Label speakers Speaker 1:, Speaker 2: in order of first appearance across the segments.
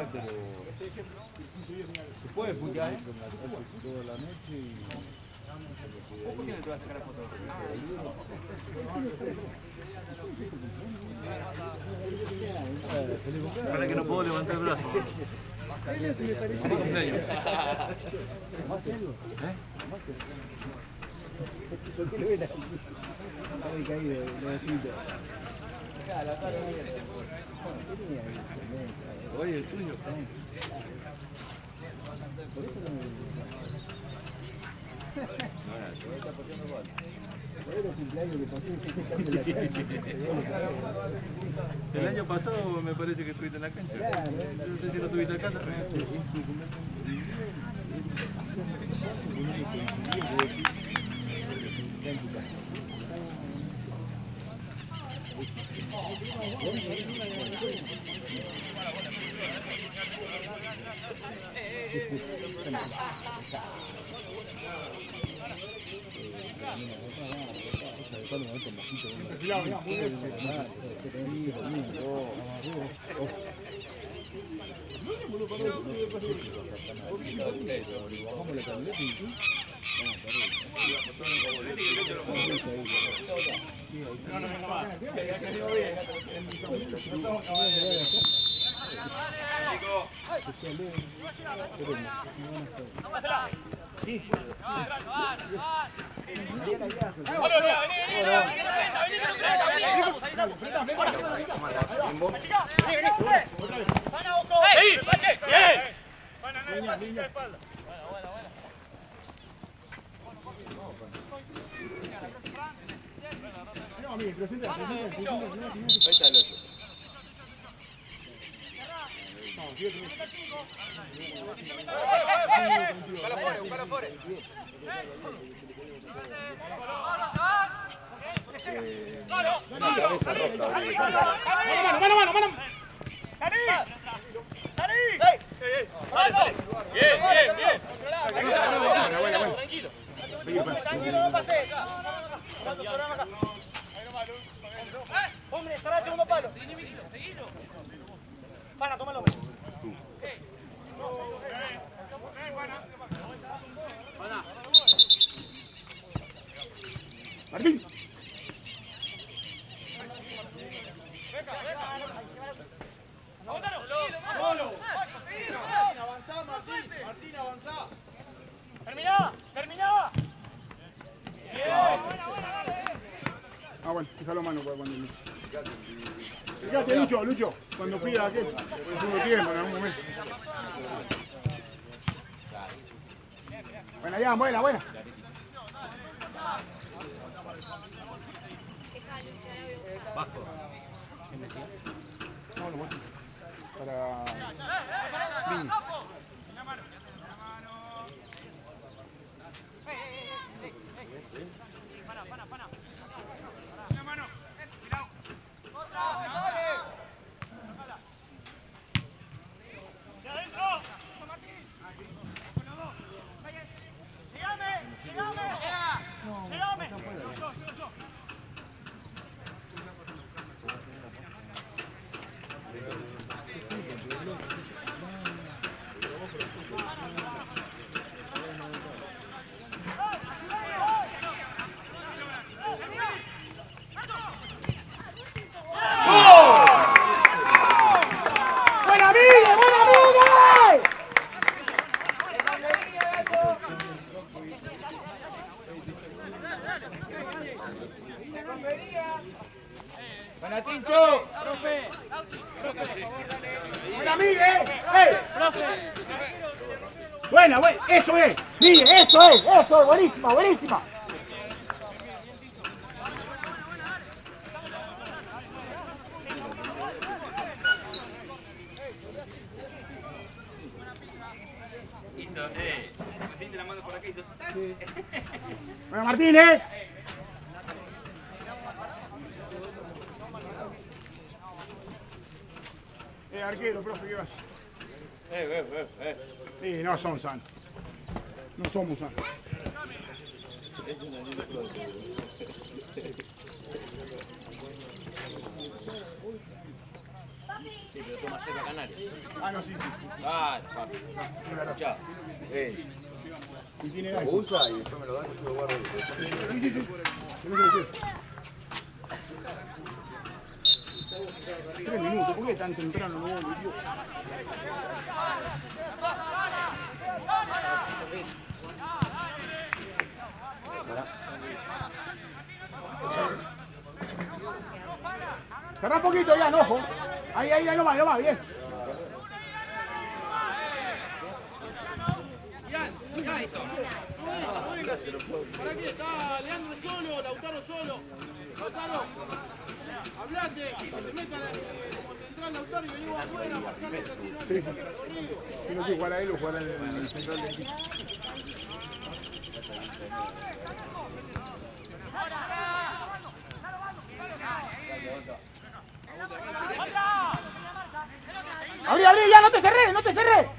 Speaker 1: pero se puede putear toda la noche y...
Speaker 2: ¿Por qué no te vas a sacar la foto?
Speaker 3: Para que no puedo levantar el brazo. Feliz cumpleaños.
Speaker 1: ¿Por qué le ven ahí? Está caído, lo escrito. Acá, la cara abierta.
Speaker 3: Oye, el tuyo.
Speaker 1: Por eso no me... Por el cumpleaños que pasé en la cancha.
Speaker 3: El año pasado me parece que estuviste en la cancha.
Speaker 1: Claro.
Speaker 3: No sé si lo tuviste acá también.
Speaker 4: Hombre, estará el segundo palo. Pana, tómalo.
Speaker 5: Martín.
Speaker 4: Avanzá, Martín. Martín, avanzá. Terminá, terminá.
Speaker 5: Ah, bueno, déjalo mano para cuando... Fíjate, Lucho, Lucho, cuando pida aquel, el segundo tiempo en algún momento. Buena, ya, buena, buena.
Speaker 3: Bajo.
Speaker 5: No, lo bueno. Para... Vini.
Speaker 4: Buena, Tincho. Profe.
Speaker 5: Buena, Miguel. Profe. Buena, buena. Eso es. Miguel, eso es. Buenísima, buenísima.
Speaker 2: Hizo, pusiste la mano por acá, hizo.
Speaker 5: Bueno, Martínez. Arquero, profe, ¿qué vas? Sí, no son sanos. No somos sanos.
Speaker 3: Sí, pero toma cerca canal.
Speaker 5: Ah, no, sí, sí.
Speaker 6: Vale, papi. Chao.
Speaker 5: Y tiene gancho.
Speaker 1: Usa y después me lo dan y yo lo guardo.
Speaker 5: Sí, sí, sí. Yo no sé decir. 3 minutos, ¿por qué tan temprano? No, tío. Cerrá un poquito ya, no, ojo. Ahí nomás, bien.
Speaker 4: ¿Para qué está Leandro solo, Lautaro solo? Lautaro, hablate, que se metan como central Lautaro y venimos afuera, marcando el continuo
Speaker 5: Sí.
Speaker 4: recorrido.
Speaker 5: Si no sé jugar a él o jugar en el central del equipo. Abrí, ya, no te cerré.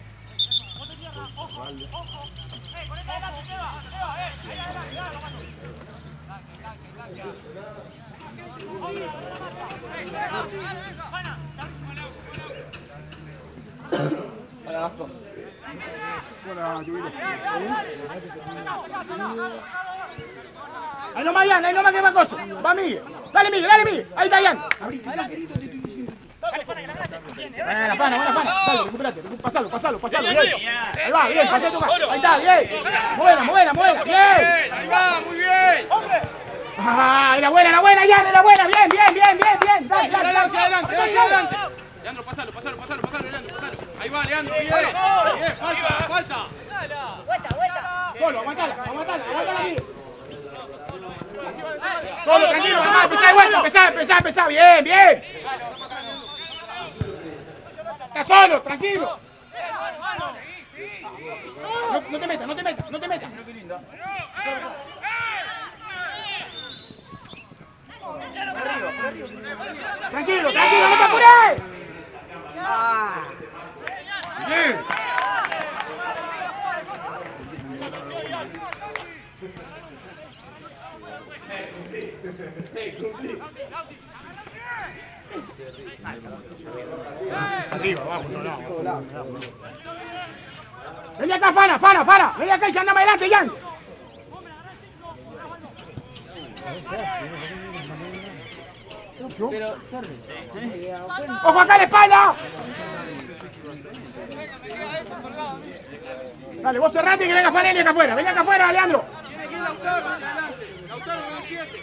Speaker 5: Buena, Chubito. Ahí nomás, Ian, que va coso. Va Miguel. Dale, Miguel. Ahí está, Ian. Buena, pana. Dale, recuperate. Pasalo. Bien. Ahí va, bien, pasé tu casa. Ahí está, bien. Buena, bien.
Speaker 4: Ahí va, muy bien.
Speaker 5: Ah, era buena, Ian, bien. Dale,
Speaker 4: Adelante. Leandro, pasalo, Leandro, pasalo. Ahí va, Leandro, bien. Bien, falta.
Speaker 5: Solo, aguantala, Miguel. Solo, tranquilo, mamá, empezá, bien. Está solo, tranquilo. No te metas. Tranquilo, no te apures. Bien. Arriba, abajo, no. Vení acá, Fana. Vení acá y se anda más adelante, Jan. ¡Ojo acá a la espalda! Dale, vos cerrate y que venga Fanelli acá afuera. Venga acá afuera, Leandro.
Speaker 4: Tiene que ir Lautaro hacia adelante. Lautaro con el 7.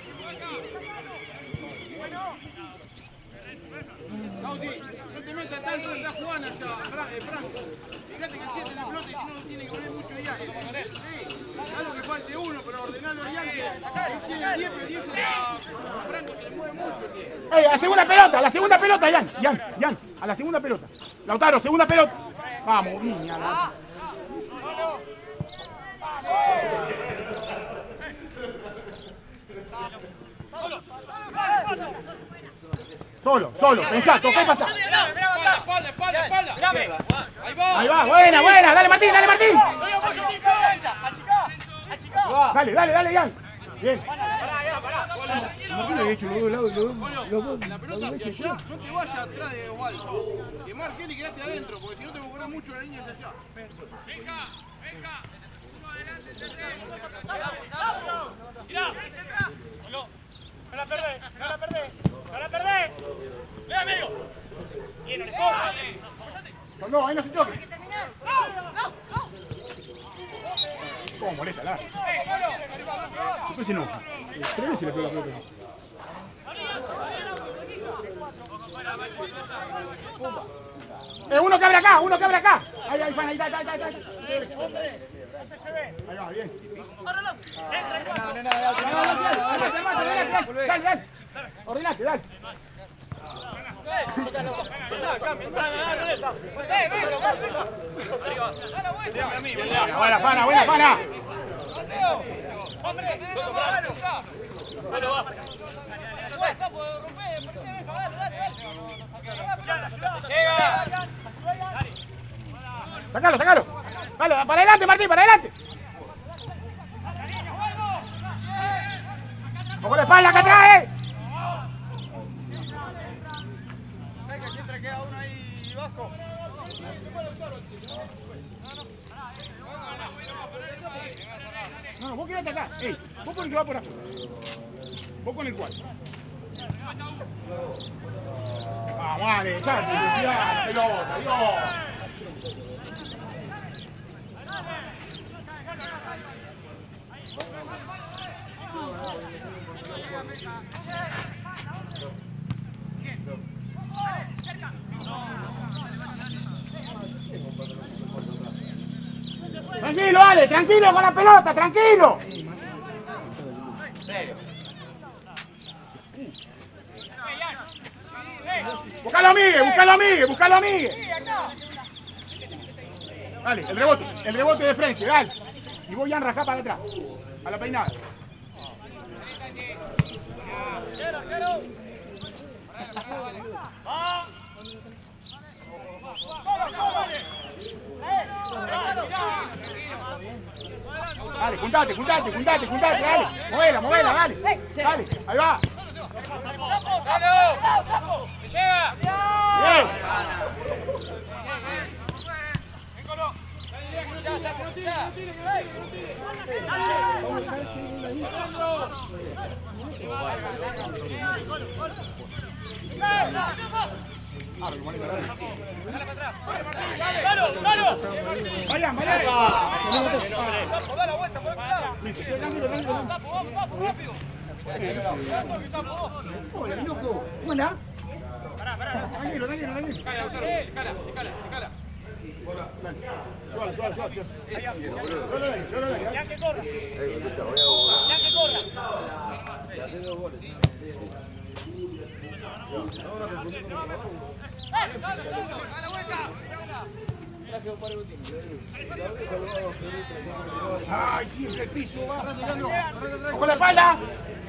Speaker 4: Lauti, no te metas tanto, está jugando allá, Franco. Fíjate que el 7 le flota y si no tiene que poner mucho viaje. Sí, algo que falte uno, pero ordenalo a Ian que él tiene el 10, pero el 10 a Franco se le mueve mucho.
Speaker 5: A la segunda pelota, Jan. A la segunda pelota. Lautaro, segunda pelota. Vamos, niña. Solo, pensá, toca y pasá.
Speaker 4: Espalda.
Speaker 5: Ahí va, buena, dale Martín. Dale, Jan. Bien.
Speaker 1: He hecho los dos
Speaker 4: La pelota hacia allá, no te vayas atrás de Osvaldo. Que marque y quedate adentro, porque si no te va a correr mucho la línea hacia allá. Venga. Uno adelante, Mirá. No la perdés. Ve medio. Bien, no le
Speaker 5: No, ahí no se choque.
Speaker 7: Hay que terminar.
Speaker 5: ¿Cómo molesta la? Después se enoja. 3 veces le pegó la pelota. Uno que abre acá. Ahí, Ahí va, bien. Dale. Ordenate, dale. Buena, Pana. Sácalo. Dale, para adelante, Martín, para adelante. Ojo la espalda acá atrás,
Speaker 4: que siempre queda uno ahí, Vasco.
Speaker 5: No, vos quedate acá. Ey, vos con el que va por afuera. Vos con el 4. Vamos, dale, dejate, desviar, pelota, Dios. Tranquilo, Ale, tranquilo con la pelota, tranquilo. Buscalo a Miguel, buscalo a Miguel. Dale, el rebote de frente, dale. Y voy a enrajar para atrás, a la peinada. Dale, juntate, dale. Movela, dale. Dale, ahí va. Bien. Vayan. Hola, loco. ¿Cómo andás? Tranquilo. Escala. Suave. Ya que corra. Ay, siempre el piso va. ¡Con la espalda!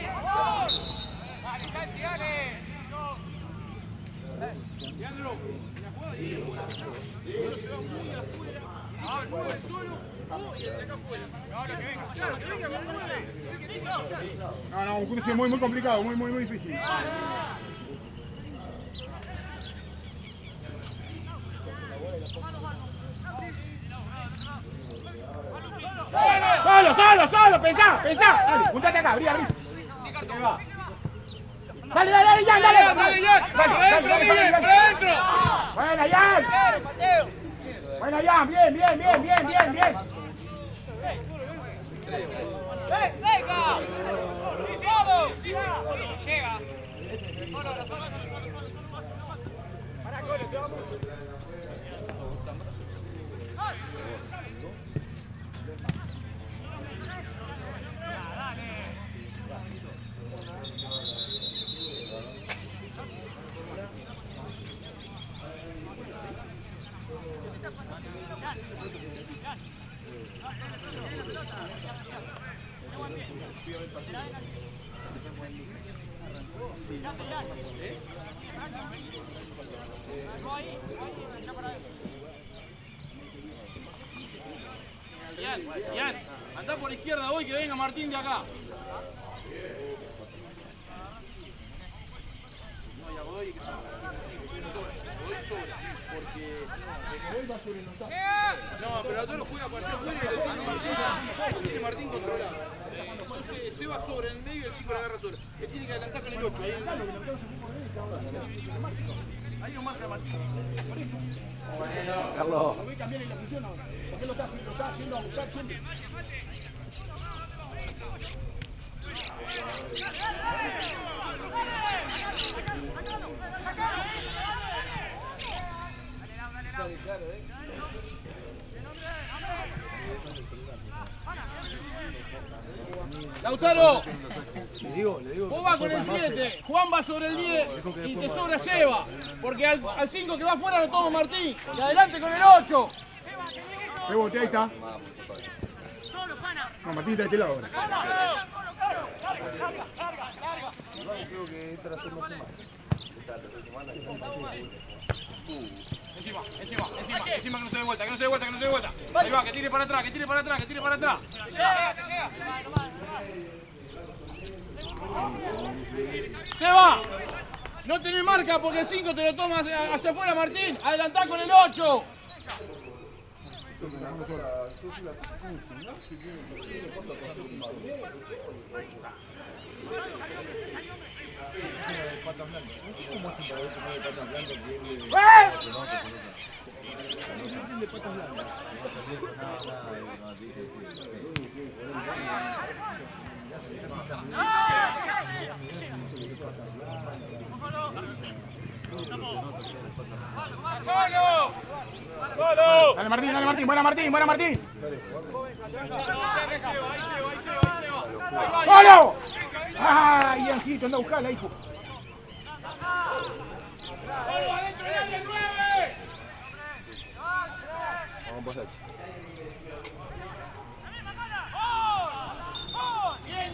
Speaker 4: Dale, Sanchi, dale. Leandro, la jugada y
Speaker 5: No, un cruce muy complicado, muy difícil. Solo, pensá. Dale, juntate acá, abrí. Dale, Jan, dale.
Speaker 4: adentro.
Speaker 5: Buena, Jan, bien.
Speaker 4: ¡Venga! ¡Solo! ¡Llega! ¡Para, Colo, te vamos! Ian, andá por izquierda hoy que venga Martín de acá. No, y a Godoy que Godoy sobra, porque Godoy va sobre los tacos. No, pero Lautaro juega para allá afuera y lo tiene Martín controlado. Entonces se va sobre en el medio y el chico la agarra sobre. Le tiene que adelantar con el 8. Ahí lo marca Martín. Por eso.
Speaker 1: Carlos.
Speaker 5: Lo voy a cambiar en la función ahora. ¿Por qué lo está haciendo a buscar siempre?
Speaker 4: Lautaro,
Speaker 1: Le digo.
Speaker 4: vos vas con el 7, Juan va sobre el 10 y te sobra Seba, porque al 5 que va afuera lo toma Martín, y adelante con el 8.
Speaker 5: Rebote, ahí está. No, Martín está de este lado ahora.
Speaker 1: Creo que esta la hacemos semana.
Speaker 4: Encima que no se dé vuelta, Ahí va, que tire para atrás. Seba, no tenés marca porque el 5 te lo toma hacia afuera Martín, adelantá con el 8.
Speaker 5: Dale Martín, buena Martín. ¡Solo! ¡Ay, Iancito, anda a buscarla, hijo!
Speaker 4: ¡Solo adentro del área 9!
Speaker 1: Vamos a pasar.
Speaker 4: ¡Bien!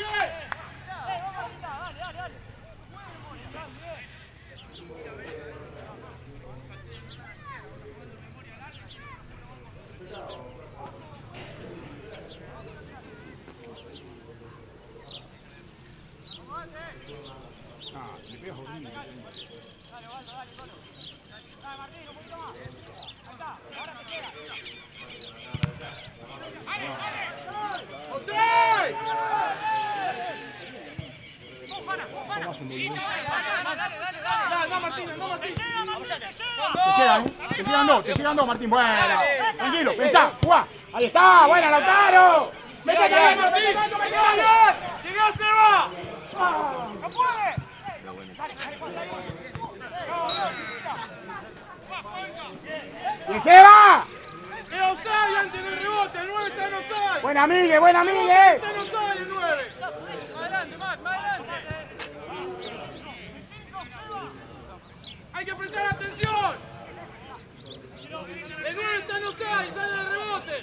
Speaker 5: Le pegas horrible. Te llegan dos, Martín. Bueno, tranquilo, pensá, jugá. Ahí está, buena, Lautaro. ¡Vete allá, Martín! ¡Sigue, Seba! ¡No puede! ¡Y Seba!
Speaker 4: ¡Es offside antes del rebote! ¡El 9 está en offside!
Speaker 5: ¡Buena Migue!
Speaker 4: ¡Está en offside el 9!
Speaker 7: Más adelante.
Speaker 4: ¡Hay que prestar atención! ¡El 9 está en offside! ¡Sale el rebote!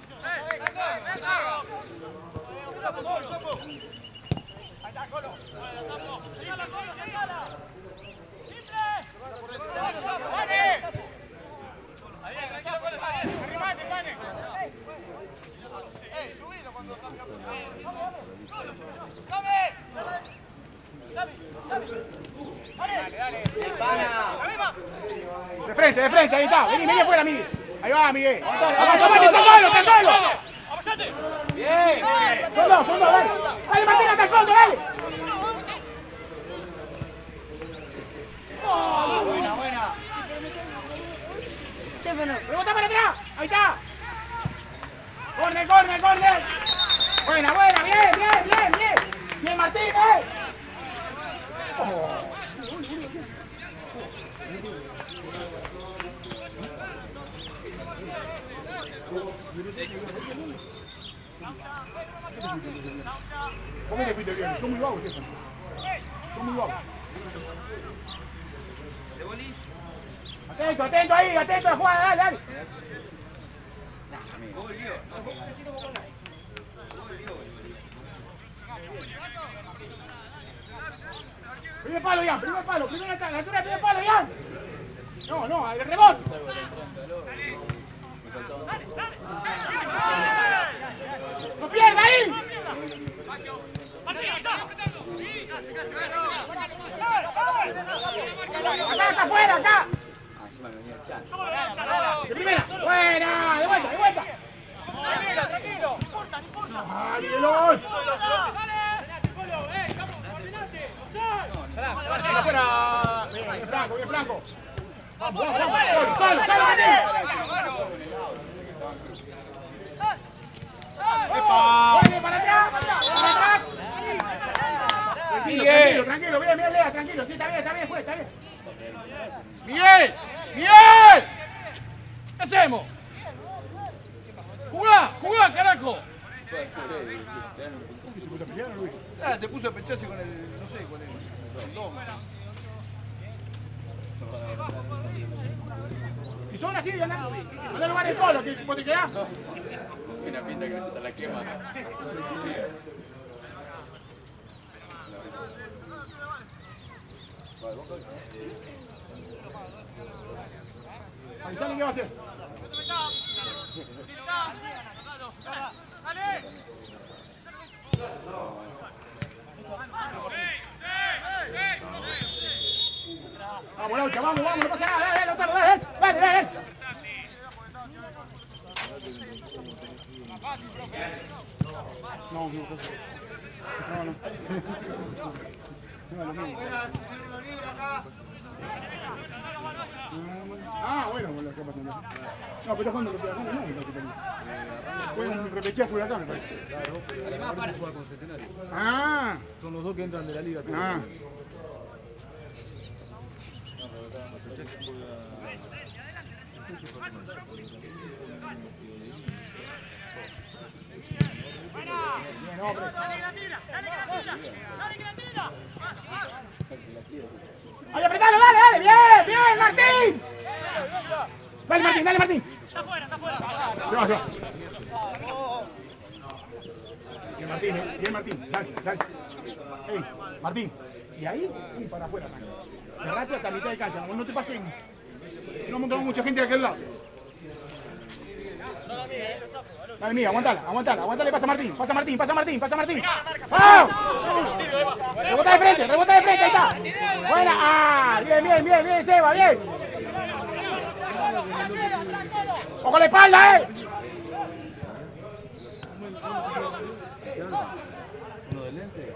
Speaker 5: De frente, ahí está. Vení afuera, Miguel. Ahí va, Miguel. ¡Está solo!
Speaker 7: Bien.
Speaker 5: Son dos, dale. Dale, Martín, hasta el fondo, dale. Buena. Rebota para atrás. Ahí está. Corre. Buena. Bien. Bien, Martín, ¿Cómo te fuiste bien? Son muy vagos, Stefan. Son muy vagos.
Speaker 2: ¿De bolis?
Speaker 5: Atento ahí, atento a la jugada, dale.
Speaker 2: Volvió.
Speaker 5: Primer palo, Ian, primera altura, primer palo, Ian. No, el rebote. ¡No pierda ahí! Acá afuera, acá. De primera. Buena, de vuelta. Tranquilo. ¡Ay, Miguelón! Afuera. Bien, Franco. Vamos. Solo, Martín. Para atrás. Tranquilo, bien, Lea, tranquilo. Sí, está bien, juez, está bien.
Speaker 4: ¡Miguel! ¿Qué hacemos? ¡Jugá, carajo!
Speaker 3: Se puso a pecharse con el, no sé, con el condón.
Speaker 5: Si son así, anda a lugar el polo, que vos te quedás.
Speaker 3: Una pinta que te la quema.
Speaker 5: Avisale qué va a hacer. Vamos, Laucha, vamos, no pasa nada, dale. No. Ah, bueno, lo que pasa. No, pero cuando lo que pasa no, fue un repechaje por acá, me parece.
Speaker 1: Claro, pero ahora juega con Centenario.
Speaker 5: Ah.
Speaker 1: Son los dos que entran de la liga.
Speaker 5: Ah. Bien, hombre. ¡Ay, apretalo, dale! ¡Bien, Martín! Dale, Martín.
Speaker 7: Está fuera.
Speaker 5: Se va. Bien, Martín. Dale. Ey, Martín. Y ahí, para afuera, cerrate hasta mitad de cancha, no te pases. No montamos mucha gente de aquel lado. Dale, mía, aguantale, pasa Martín. ¡Ah! Rebota de frente, ahí está. Buena, bien, Seba, bien. ¡Ojo la espalda,
Speaker 1: Uno de lente.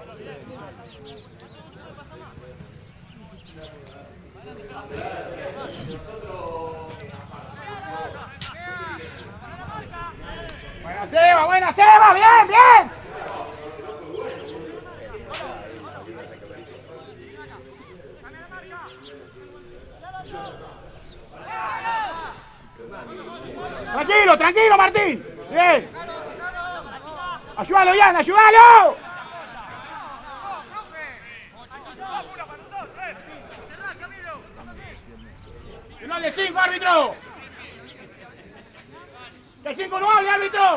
Speaker 5: Buena Seba, bien. Tranquilo, Martín. Bien. Ayúdalo, Ian, ayúdalo. Que no hable el 5, árbitro. Que el 5 no hable, árbitro.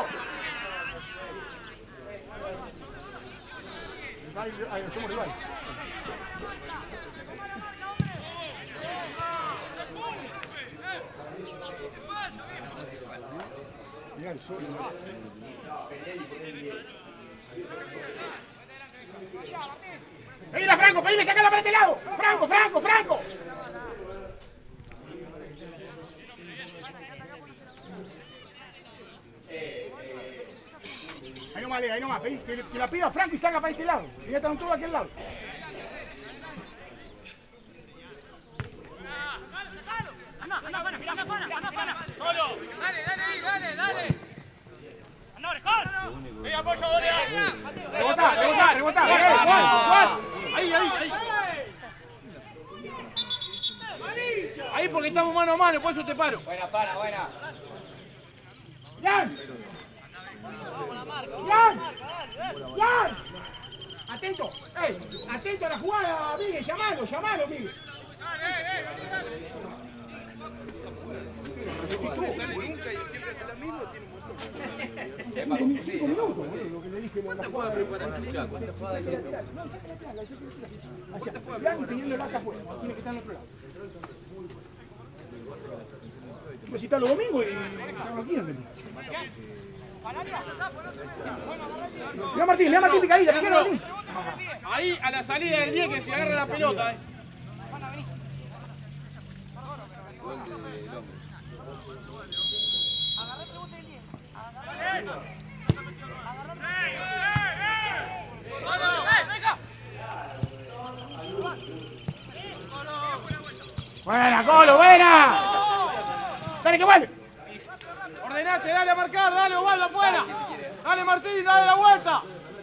Speaker 5: Somos rivales. Mirá el sol. Pedile a Franco, sacala para este lado. Franco. Ahí nomás, que la pida Franco y salga para este lado. Y ya están todos a aquel lado.
Speaker 7: Anda, solo. Dale. Anda, Orejón. Ey, apoyo,
Speaker 5: Rebota. Juan. Ahí.
Speaker 4: Ahí porque estamos mano a mano, por eso te paro.
Speaker 6: Buena.
Speaker 5: ¡Yan! Atento a la jugada, Miguel, llamalo, Miguel.
Speaker 4: Nunca y siempre hace lo mismo, tiene un montón.
Speaker 5: 5 minutos, boludo, lo que le dije.
Speaker 4: ¿Cuántas jugadas preparaste?
Speaker 5: Ya teniendo el acá afuera, tiene que estar en otro lado. Pues si está los domingos y estamos aquí, ¿no? Lea Martín picadita, Martín.
Speaker 4: Ahí a la salida del 10 que se agarra la pelota,
Speaker 5: Buena, Colo, buena. Dale que vuelve.
Speaker 4: Ordenate, dale a marcar, dale Osvaldo afuera. Dale Martín, dale la vuelta.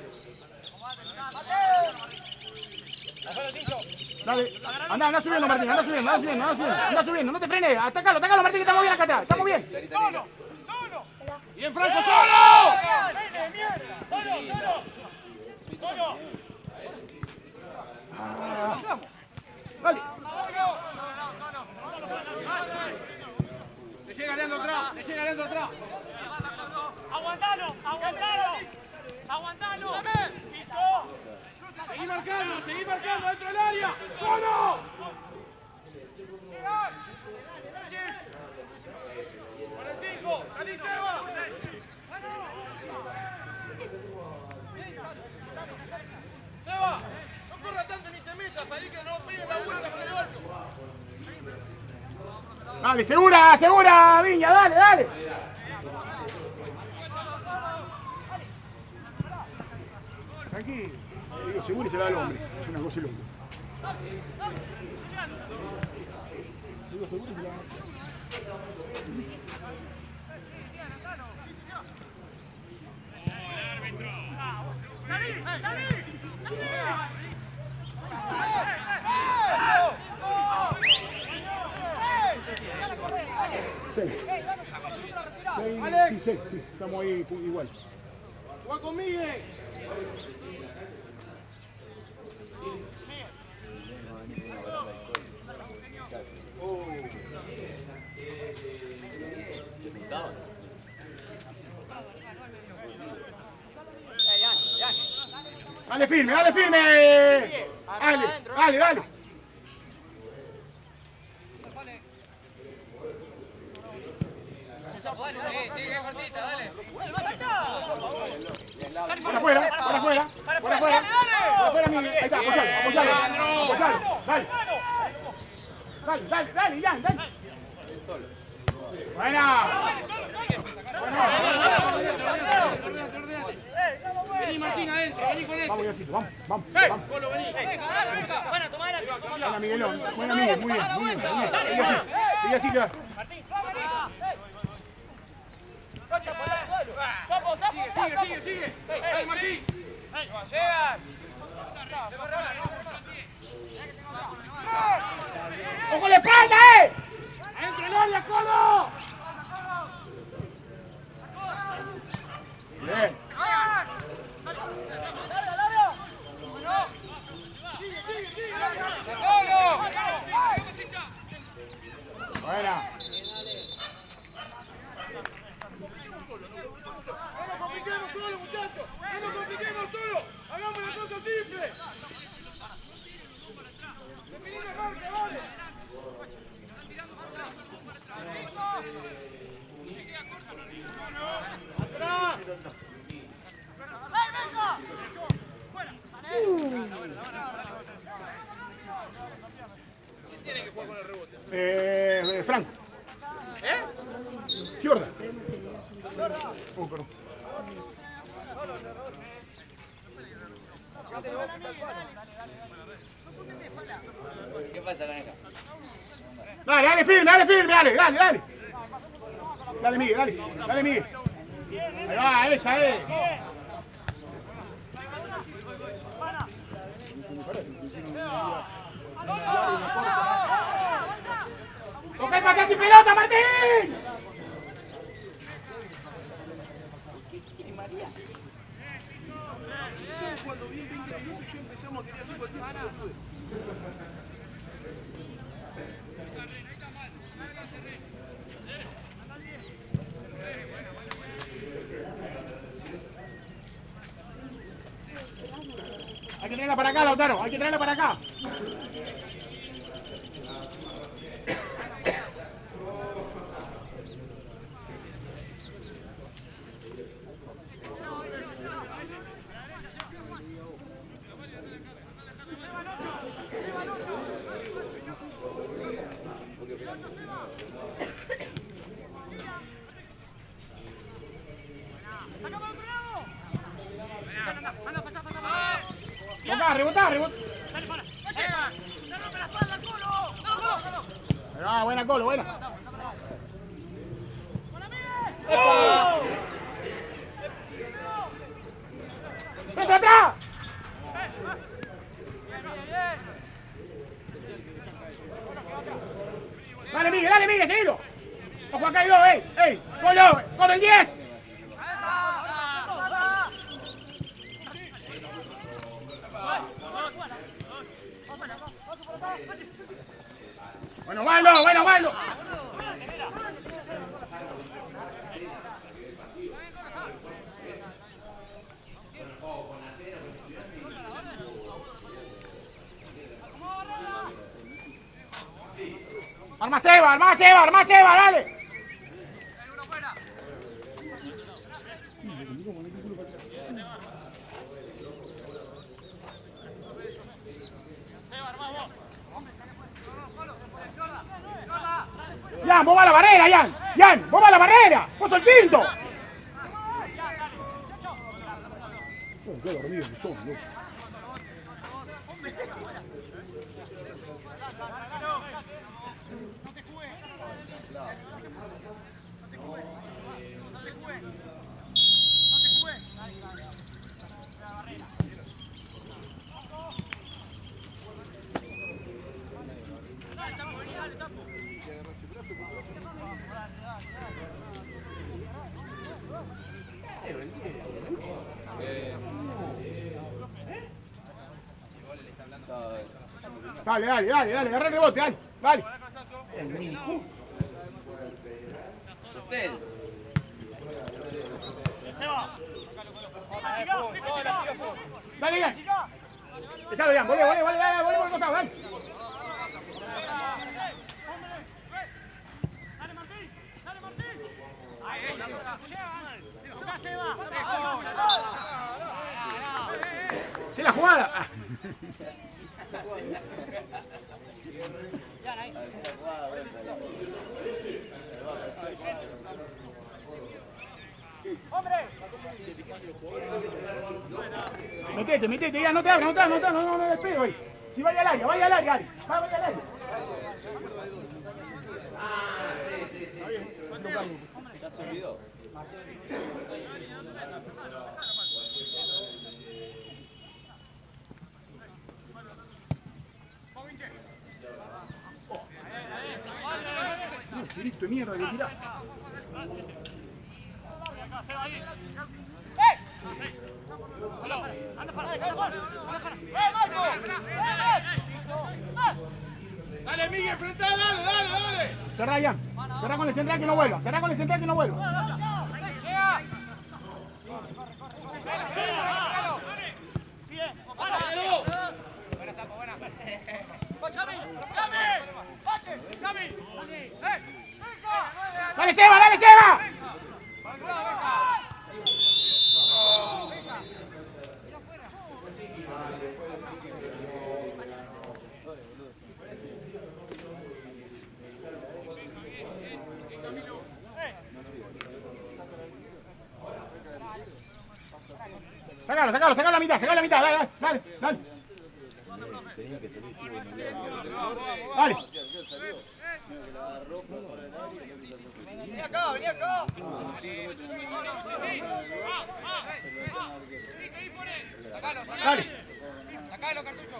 Speaker 5: Dale, anda subiendo Martín, anda subiendo, no te frenes, atacalo Martín, que estamos bien acá atrás, estamos bien.
Speaker 7: Solo.
Speaker 4: Bien Franco, solo.
Speaker 5: Dale.
Speaker 4: Le llega Leandro atrás.
Speaker 7: Aguantalo. Listo.
Speaker 4: Seguí marcando dentro del área. ¡Solo! Con el 5, salí Seba. Seba, no corras tanto ni te metas, ahí que no pegues la vuelta con el 8.
Speaker 5: Dale, segura, Viña, dale. Tranquilo. Digo, seguro y se la da al hombre. Es una cosa loca. Digo, seguro y se la da. Sí, estamos ahí igual.
Speaker 4: ¡Juega con Miguel!
Speaker 5: Dale firme, dale firme. Dale.
Speaker 7: Sigue cortita, dale.
Speaker 5: Por afuera, Miguel. Ahí está, apoyalo. Dale, Ian, dale. Buena.
Speaker 4: Vení Martín adentro, vení con ese.
Speaker 5: Vamos, Iancito, vamos.
Speaker 4: Colo, vení.
Speaker 7: Bueno, tomala.
Speaker 5: Buena, Miguelón. Buena, Miguel, muy bien. Iancito.
Speaker 4: Sigue. ¡Ey, Martín!
Speaker 7: Llegan.
Speaker 5: ¡Ojo la espalda, ¡Adentro el área, Colo! Bien. Buena.
Speaker 4: ¡No nos compliquemos solo, muchachos! ¡No nos compliquemos solo! ¡Hagamos la cosa simple! ¡Definimos marca, vale! ¿Quién tiene que jugar con el rebote?
Speaker 5: Franco. Giorda. Perdón.
Speaker 6: ¿Qué pasa, Caneca?
Speaker 5: Dale, firme, dale. Dale, Miguel. Ahí va, esa es. ¡Toca el pase sin pelota, Martín!
Speaker 4: Cuando vi 20 minutos ya empezamos a querer hacer cualquier cosa.
Speaker 5: Hay que traerla para acá, Lautaro, hay que traerla para acá. Rebotá.
Speaker 7: Dale, para. ¡Te rompe la espalda, Colo!
Speaker 5: Buena, Colo, buena.
Speaker 7: ¡Epa!
Speaker 5: ¡Vete atrás! Dale, Miguel, seguilo. Ojo acá hay dos, ey, Colo el 10. Bueno, Waldo. Arma Seba, dale. Yan, vos va a la barrera, Yan, vos va a la barrera, vos sos el quinto. Qué dormido que son, loco. Dale, dale, dale, dale, agarra el rebote, dale, dale. Dale, dale. Está bien, volé, volé, volé, dale, volé por el costado, dale.
Speaker 7: Dale, Martín. Dale, Martín. Acá se va.
Speaker 5: ¡Sí, la jugada! Metete, metete, ya no te abras, no despego ahí. Si vaya al área, vaya al área, Ari. Vaya al área. Tirito de mierda que tirás.
Speaker 4: Dale, Miguel, enfrentá, dale, dale, dale.
Speaker 5: Cerrá ya. Cerrá con el central que no vuelva. Cerrá con el central que no vuelva. ¡Dale, Seba! ¡Dale, Seba! Sácalo, sácalo, sácalo a la mitad, dale, dale, dale. Dale.
Speaker 7: Vení acá, vení acá.
Speaker 5: Dale.
Speaker 7: Sacalo, cartucho.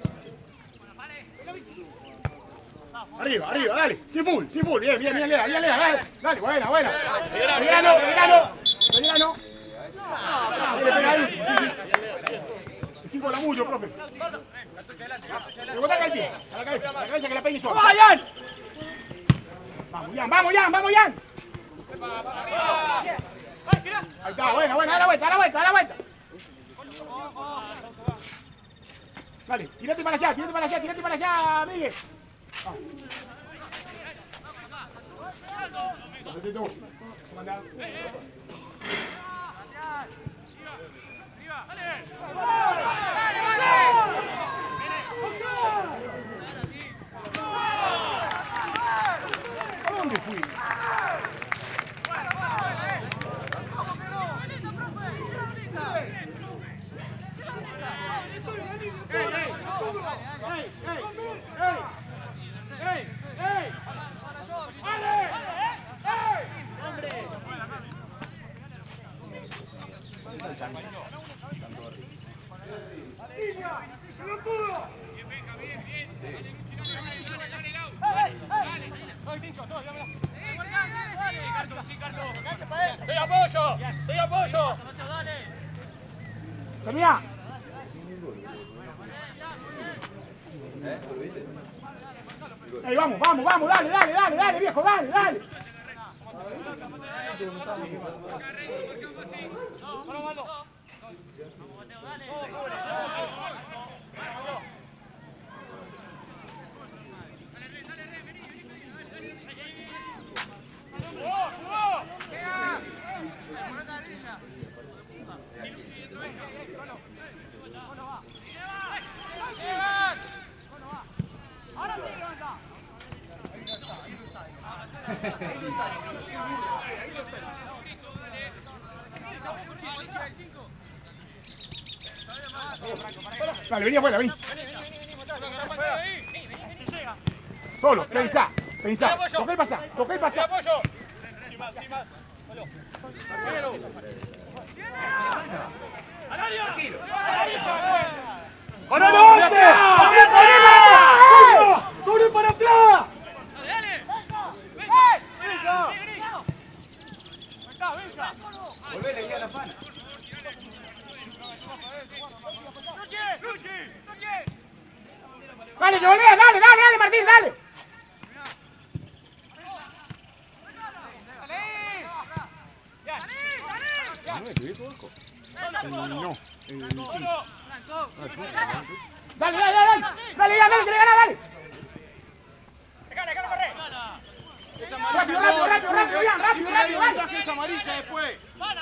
Speaker 5: Arriba, arriba, dale. Sin full, bien, bien, bien, Lea, dale. Dale, buena, buena. Belgrano. Le pega ahí. El 5 la mucho, profe. Le bota acá el pie, a la cabeza que la peine suave. Vamos, Jan. Ahí está, buena, da la vuelta. Dale, tírate para allá, Miguel. Vete tú. Comandado. ¿A dónde fui?
Speaker 7: Estoy apoyo.
Speaker 5: Termina. Ey, vamos, dale, viejo, dale. Dale, vení afuera, vení. Solo, pensá. Toqué y pasá. ¡Para adelante! ¡Corre para atrás!
Speaker 6: Volvele ahí a la pana.
Speaker 5: Dale, que volvés, dale, Martín, dale. No. Dale, que le gana, dale. Rápido,
Speaker 4: Es amarilla después.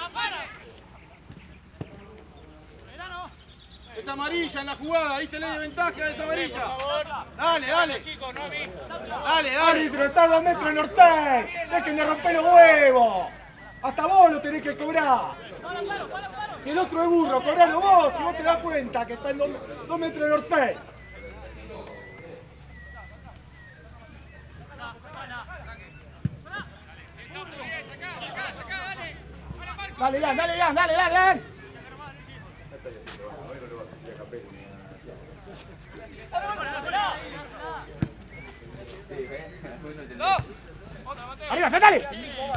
Speaker 4: Es amarilla en la jugada, ahí tenés de ventaja, es amarilla. Dale. Dale.
Speaker 5: Árbitro, está a 2 metros el Norte. Dejen de romper los huevos. Hasta vos lo tenés que cobrar. Si el otro es burro, cobralo vos. Si vos te das cuenta que está en 2 metros el Norte. Dale. Arriba, saltale.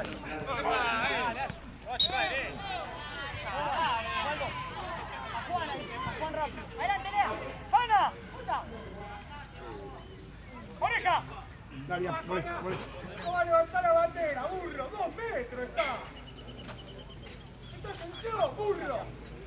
Speaker 7: Adelante, Lea. ¡Pana! ¡Oreja!
Speaker 5: Dale, ya, volé.
Speaker 4: ¿Cómo va a levantar la bandera, burro? 2 metros está. ¡Está sentido, burro!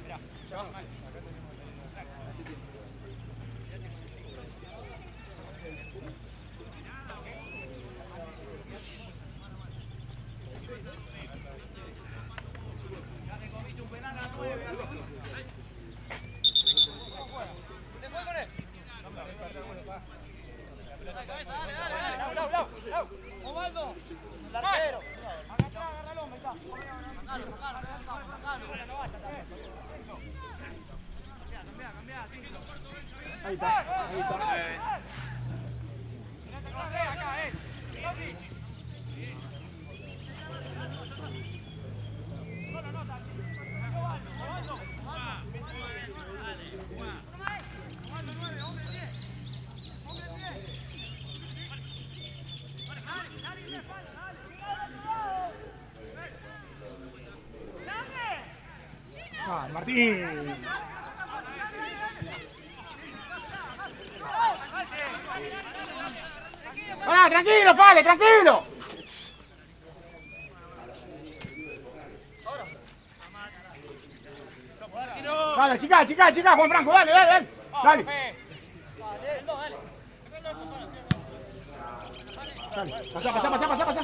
Speaker 7: Osvaldo, el arquero.
Speaker 5: Ahí está. Ah, Martín. Pará, tranquilo, Fale, tranquilo. Dale, chica, Juan Franco, dale. Dale, pasa.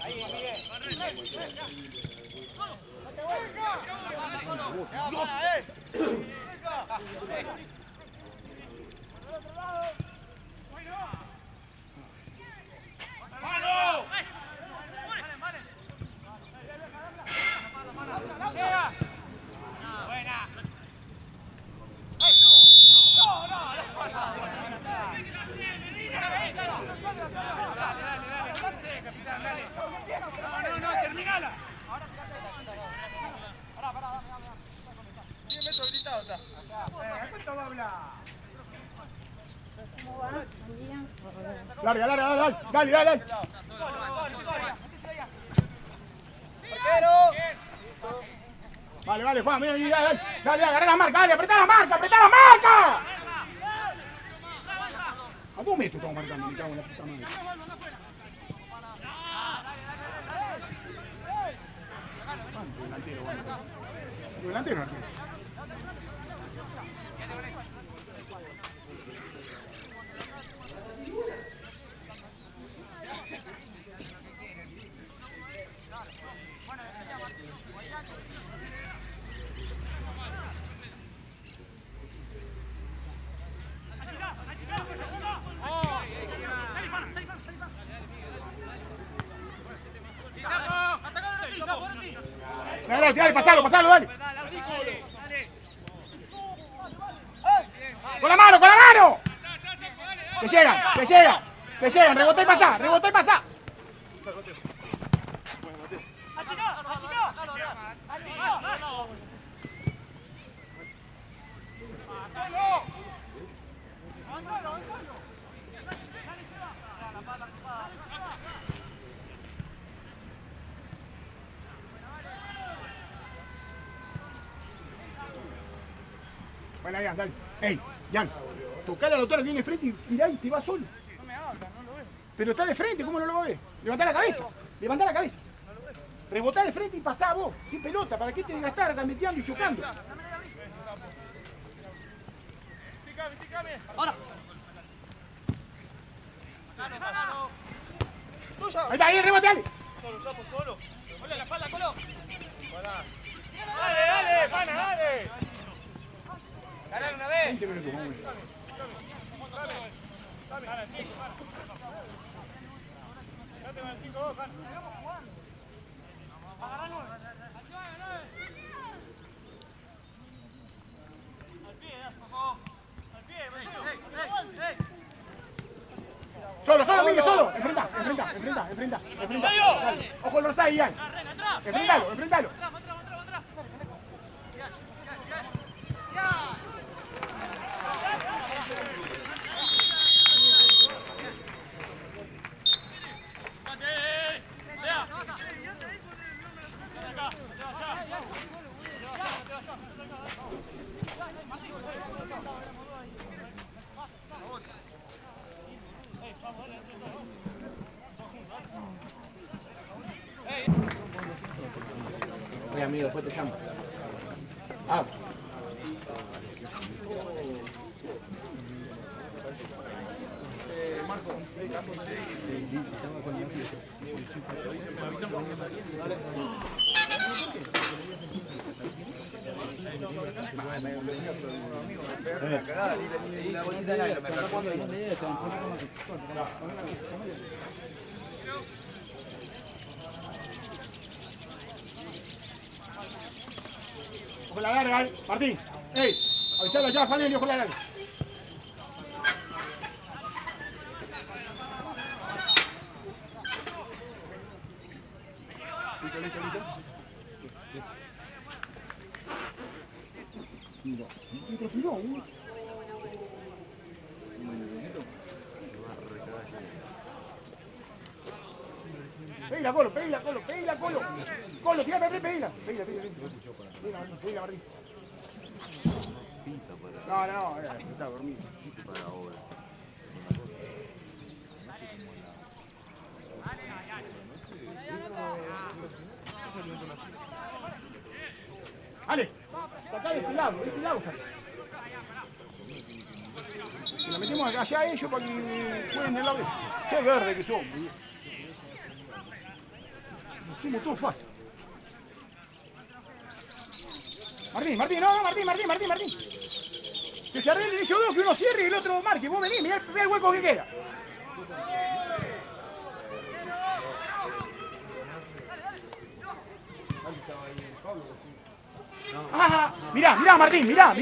Speaker 4: Terminala. 10 metros habilitados está. ¿Cuánto va a hablar?
Speaker 5: Dale. Vale, Juan, mira, dale, agarra la marca, dale, apretá la marca. A 2 metros estamos marcando, me cago en la puta madre. Delantero. Dale, pasalo, dale. ¡Con la mano, con la mano! Que llegan, rebotá y pasá, rebotá y pasá. Bueno, Jan, dale. Ey, Jan, tocá la lotora que viene de frente y tirá y te va solo.
Speaker 4: No me habla, no lo veo.
Speaker 5: Pero está de frente, ¿cómo no lo va a ver? Levantá la cabeza, levantá la cabeza. Rebotá de frente y pasá vos, sin pelota, ¿para qué te desgastar gambeteando y chocando?
Speaker 4: Fíjame.
Speaker 7: Ahora.
Speaker 5: Ahí está, ahí, rebote, dale.
Speaker 4: Solo.
Speaker 7: Hola, la espalda, Colo.
Speaker 4: Dale, pana, dale.
Speaker 7: Ganar una vez.
Speaker 5: 20 minutos, vamos. Solo, Miguel, solo. Enfrenta. Dale. Ojo el Rosay, Ian. Enfrentalo. Oye, amigo, después te llamo. Ah. Marco, ojo la larga, Martín. Ey, avisalo ya, Fanelio, ojo la larga. Pedila, Colo. Colo, tírate, pedila. Pedila, Martín. No, está dormido. Ale, sacá de este lado sacá. Y la metemos allá a ellos para que jueguen del lado de... Qué verde que son. Lo hicimos todo fácil. Martín. Que se arreglen ellos dos, que uno cierre y el otro marque. Vos venís, mirá el hueco que queda. Ajá, mirá, Martín, mirá.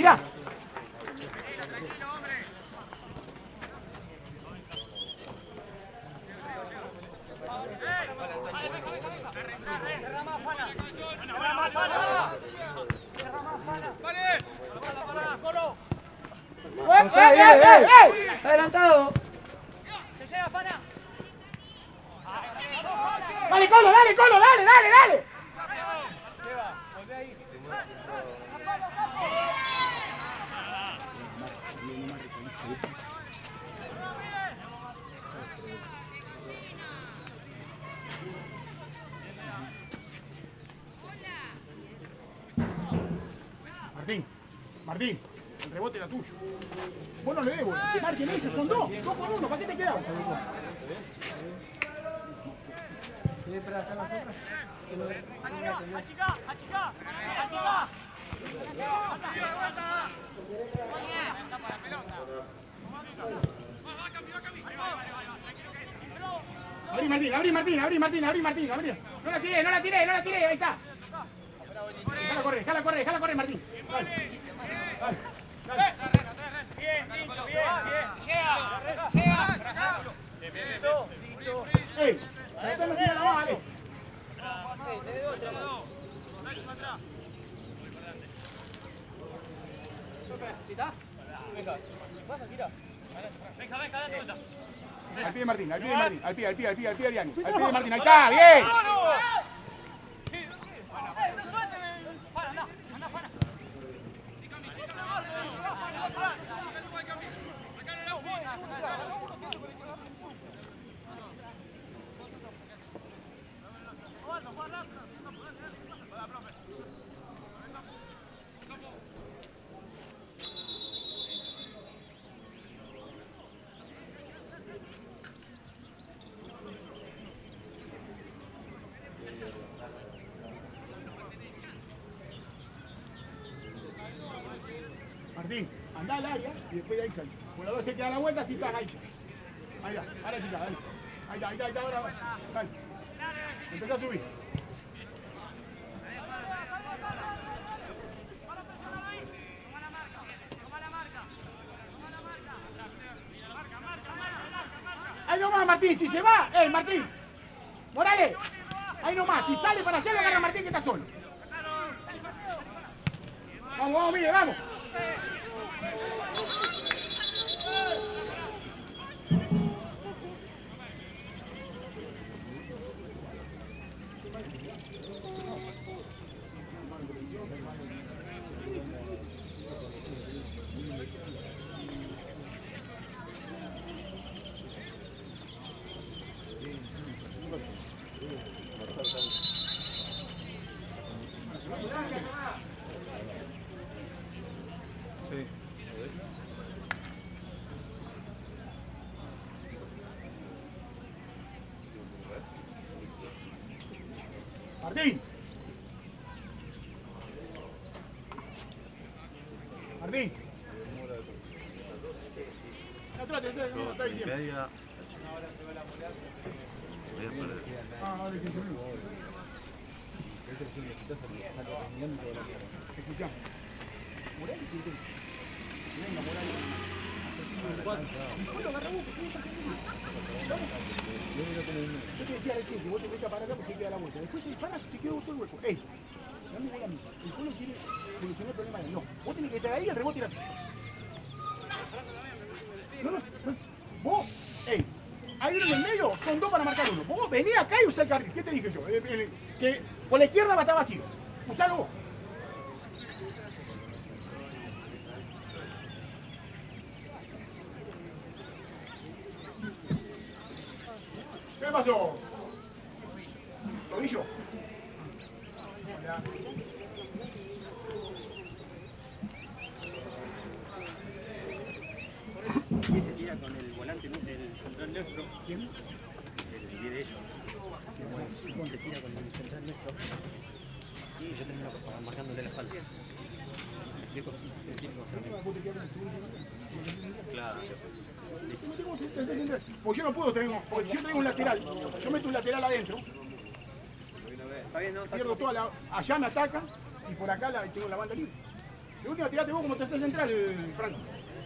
Speaker 7: Adelantado. Se llega, Fana.
Speaker 5: Dale, Colo, dale. Martín, el rebote era tuyo. Vos no le debo, que marquen ellos, son dos con uno, ¿para qué te quedas?
Speaker 7: Achicá.
Speaker 5: Abrí Martín. No la tiré, ahí está. Déjala correr, Martín. Dale. ¡Ey! ¡Este no tiene la baja, Ale! Al pie de Martín, al pie de Martín, al pie de Diani, al pie de Martín, ahí está, bien. Martín, anda al área y después de ahí sale. Por la dos se queda la vuelta, así está, ahí. Ahí está, ahora chica, dale. Ahí está, ahora va. Dale. Empezá a subir. Ahí nomás, Martín, si se va, Martín. Morales, ahí nomás, si sale para allá lo agarra Martín que está solo. Vamos, Miguel, vamos. Martín. Martín. No trate, no está ahí tiempo. Vale, 15 minutos. Escuchamos. Morales, venga, Morales. Después lo agarra vos, yo te decía recién que vos te metas para acá porque queda la vuelta. Después se dispara, te quedó todo el hueco. Dame bola a mí. El pueblo quiere solucionar el problema de él. No, vos tenés que estar ahí y el rebote ir No. Vos, hay uno en el medio, son dos para marcar uno. Vos vení acá y usá el carril. ¿Qué te dije yo? Que por la izquierda va a estar vacío. Usalo vos. ¿Qué pasó? ¿Tobillo?
Speaker 1: ¿Quién se tira con el volante del central nuestro? ¿Quién? El de ellos. ¿Cómo se tira con el central nuestro? Sí, yo tengo una marcándole la espalda. Claro.
Speaker 5: Pues yo no puedo tener, porque yo tengo un lateral, yo meto un lateral adentro, pierdo toda la, allá me atacan y por acá tengo la banda libre. De última tirate vos como tercer central, Franco.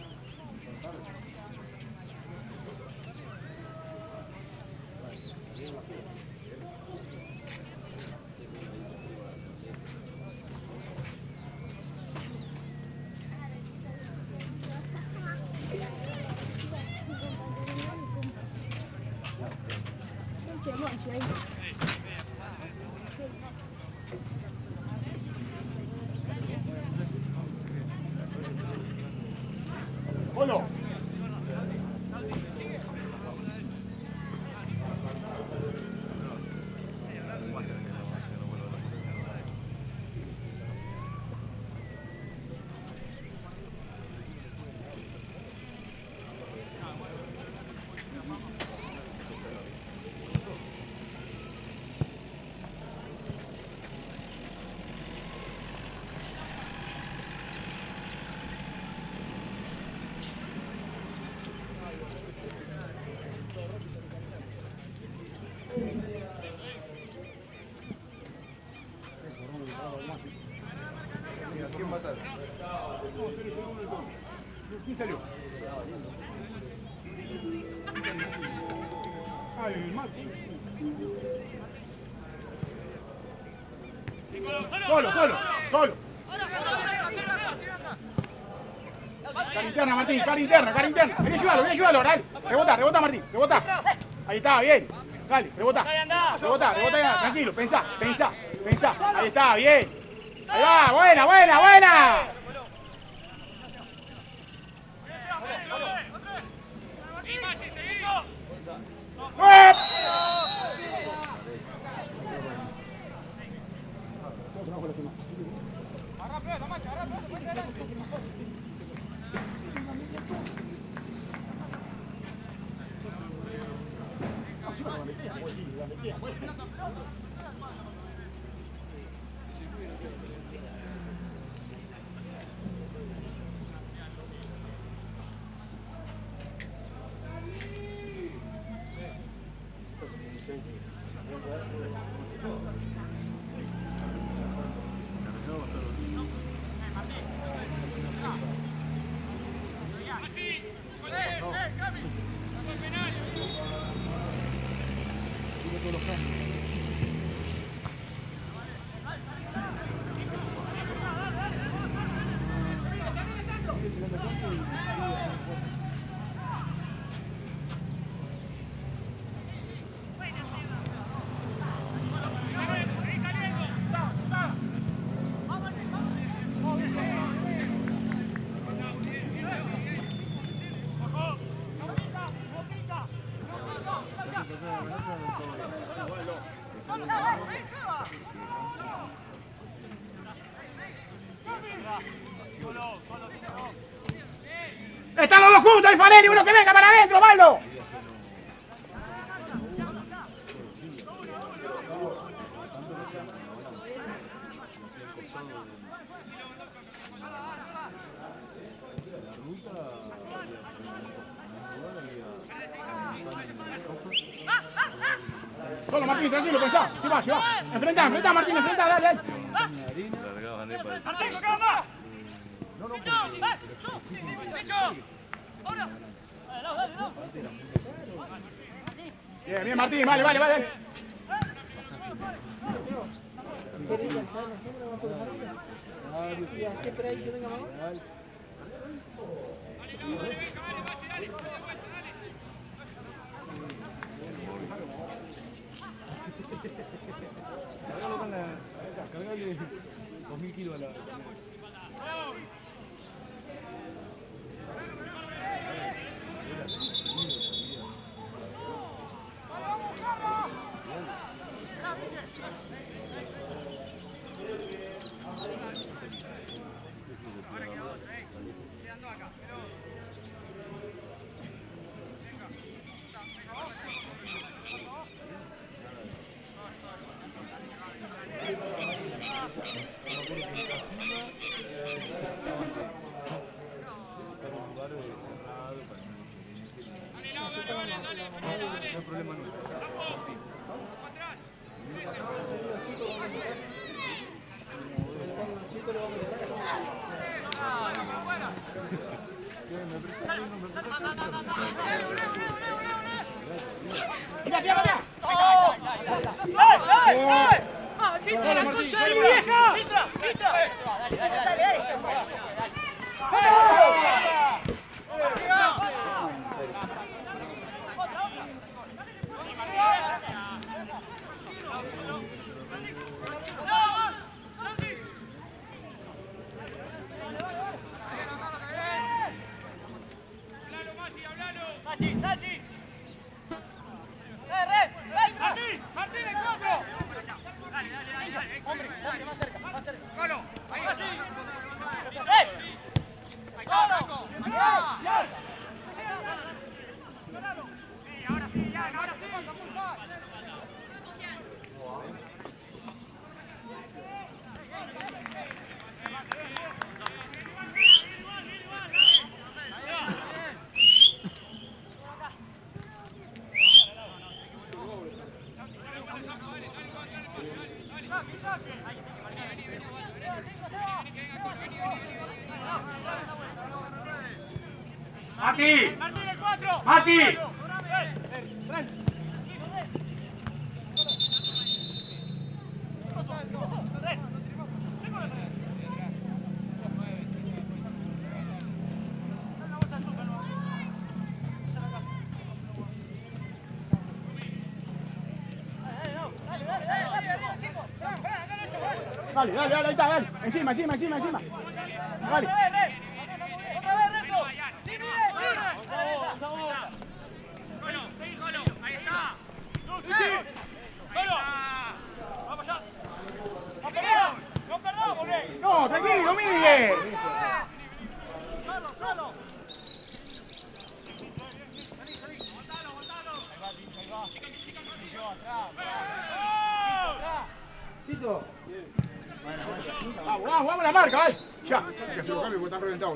Speaker 5: Polo. ¿Quién salió? Al Mati. Solo. Cara interna, Martín, cara interna. Vení a ayudarlo, dale. Rebota, Martín, rebota. Ahí está, bien. Dale, rebota, tranquilo, pensá. Ahí está, bien. Ahí va, buena. Están los dos juntos, hay Fanelli, uno que venga para adentro, Maldo. Solo Martín, tranquilo, pensá. Sí va. Enfrentá, Martín, dale.
Speaker 7: ¡Martín, tocaba más! ¡Bicho! ¡Ahora! Dale.
Speaker 5: Bien, Martín, vale.
Speaker 8: Siempre hay que venga más.
Speaker 3: Cargale 2000 kilos a la...
Speaker 5: Mati.
Speaker 4: Dale, dale, dale, ahí está, dale. Encima, encima, encima, encima. Dale.
Speaker 7: Otra vez, Renzo.
Speaker 2: Colo, seguí, Colo. Ahí está.
Speaker 7: ¡Solo! ¡Vamos allá! ¡No perdamos! ¡No perdamos, Rey!
Speaker 4: No, tranquilo, Miguel.
Speaker 7: ¡Solo, solo!
Speaker 5: Tito.
Speaker 4: Vamos, vamos, vamos a la marca, dale. Ya. Hay que hacer los cambios porque están reventados.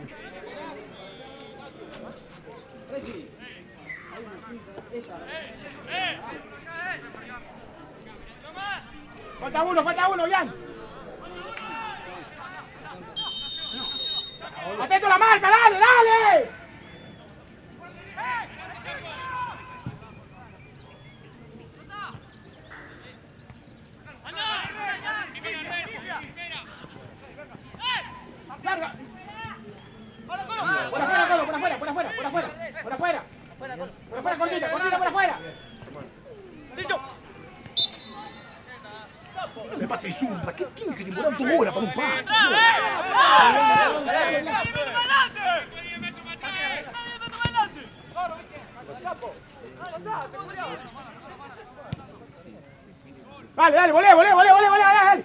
Speaker 4: Falta uno, Jan. Atento a la marca, dale, dale. Larga. Por afuera, cortita, por afuera.
Speaker 7: ¡Dicho!
Speaker 5: Me pase zumba. ¿Qué tiene que demorar 2 horas para un pase?
Speaker 4: Dale, dale, volé, dale.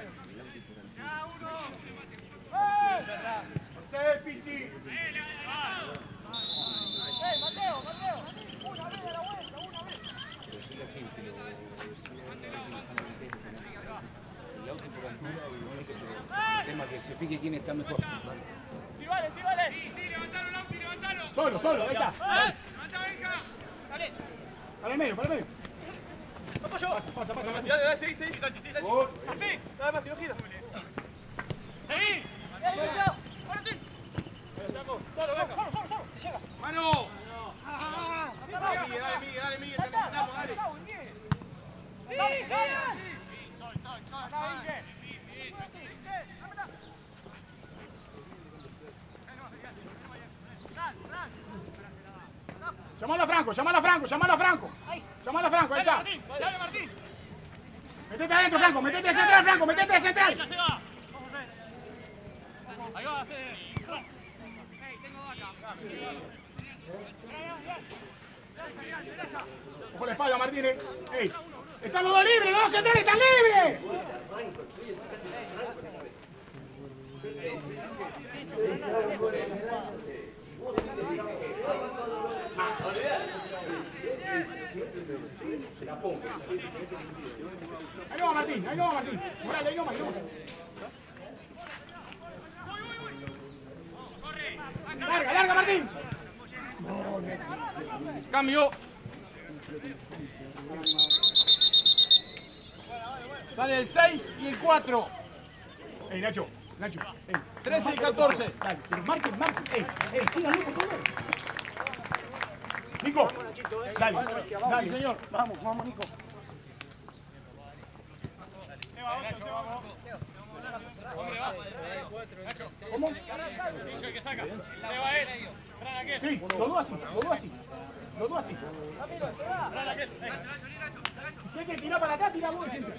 Speaker 7: Mateo! Una vez a la vuelta, una vez.
Speaker 6: Pero sigue así, pero el auto por altura y el tema que se fije quién está mejor.
Speaker 7: ¡Sí vale!
Speaker 2: Sí, levantalo, Lauti, levantalo.
Speaker 4: Solo, ahí está.
Speaker 2: Levanta, venga.
Speaker 7: ¡Dale!
Speaker 4: Para el medio.
Speaker 7: ¡Apoyo!
Speaker 4: Pasa.
Speaker 7: Dale, seguí, Sánchez. ¡Así! Nada más, si no gira. ¡Seguí! ¡Martín! ¡Solo! ¡Se llega!
Speaker 4: ¡Mano!
Speaker 7: Dale,
Speaker 4: Miguel, te necesitamos, dale. Llamalo a Franco. Ahí está.
Speaker 7: ¡Dale, Martín!
Speaker 4: Metete adentro, Franco. Metete de central.
Speaker 7: ¡Ya se va! ¡Vamos, Rey! Ahí va, hace...
Speaker 4: Ojo la espalda, Martínez. ¡Ey! ¡Están los dos libres! ¡Los dos centrales están libres! Ahí va Martín. Morales, ahí nomás. Larga, Martín. Cambio. Sale el 6 y el 4. Ey, Nacho. 13 y 14. Dale, pero marquen. Síganlo, por favor. Nico. Dale, señor.
Speaker 5: Vamos, Nico.
Speaker 4: ¿Cómo?
Speaker 7: El que saca. Se va él. Fran aquel.
Speaker 4: Sí, los dos así.
Speaker 7: Fran aquel.
Speaker 4: Si hay que tirar para atrás, tira vos siempre.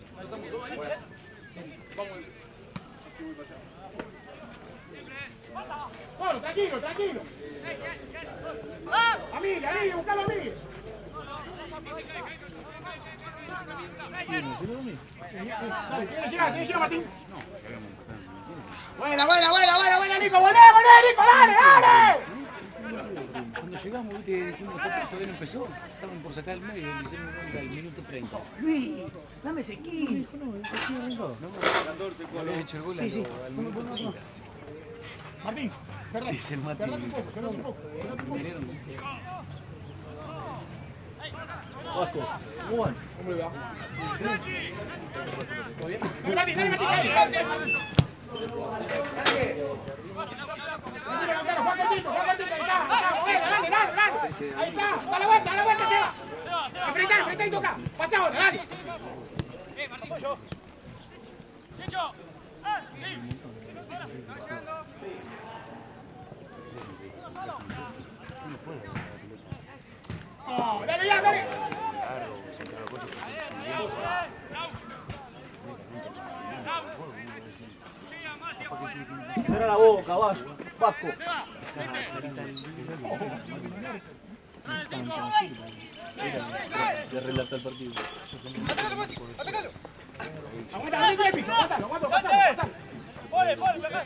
Speaker 4: Bueno, tranquilo. Amiga, buscalo a mí. Dale, tiene que llegar, Martín. Buena, Nico, volvé, Nico, dale.
Speaker 6: Cuando llegamos, viste, dijimos, todavía no empezó. Estaban por sacar el medio, y hicieron ronda al minuto 30.
Speaker 5: Luis, dame ese kill.
Speaker 6: No había hecho el gol al minuto 30.
Speaker 4: Martín, cerrá.
Speaker 6: Dice el Martín.
Speaker 4: Cerrate un poco.
Speaker 6: Vinieron.
Speaker 5: Vasco, Juan.
Speaker 4: ¿Cómo le va?
Speaker 6: ¿Todo bien?
Speaker 4: Martín, dale. Juan cortito, ahí está, dale. Ahí está, da la vuelta, se va. Enfrentá y toca. Pasa ahora, dale.
Speaker 7: Martín, yo. ¡Dicho! ¡Sí!
Speaker 4: No, dale.
Speaker 6: la boca, Vasco. De relatar el partido.
Speaker 7: ¡Atacalo!
Speaker 4: Aguanta, aguanta el piso, aguantalo.
Speaker 7: ¡Pole!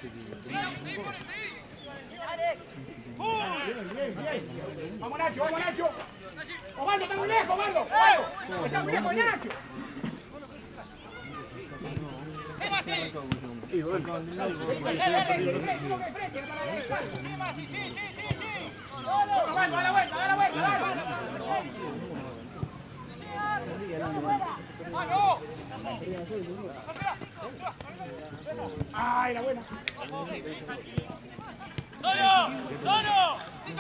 Speaker 4: Bien. Vamos Nacho. Osvaldo, está muy lejos, Osvaldo. Está muy lejos, Nacho.
Speaker 7: ¡Sí!
Speaker 4: Da la vuelta. ¡Ay, la buena!
Speaker 7: ¡Solo!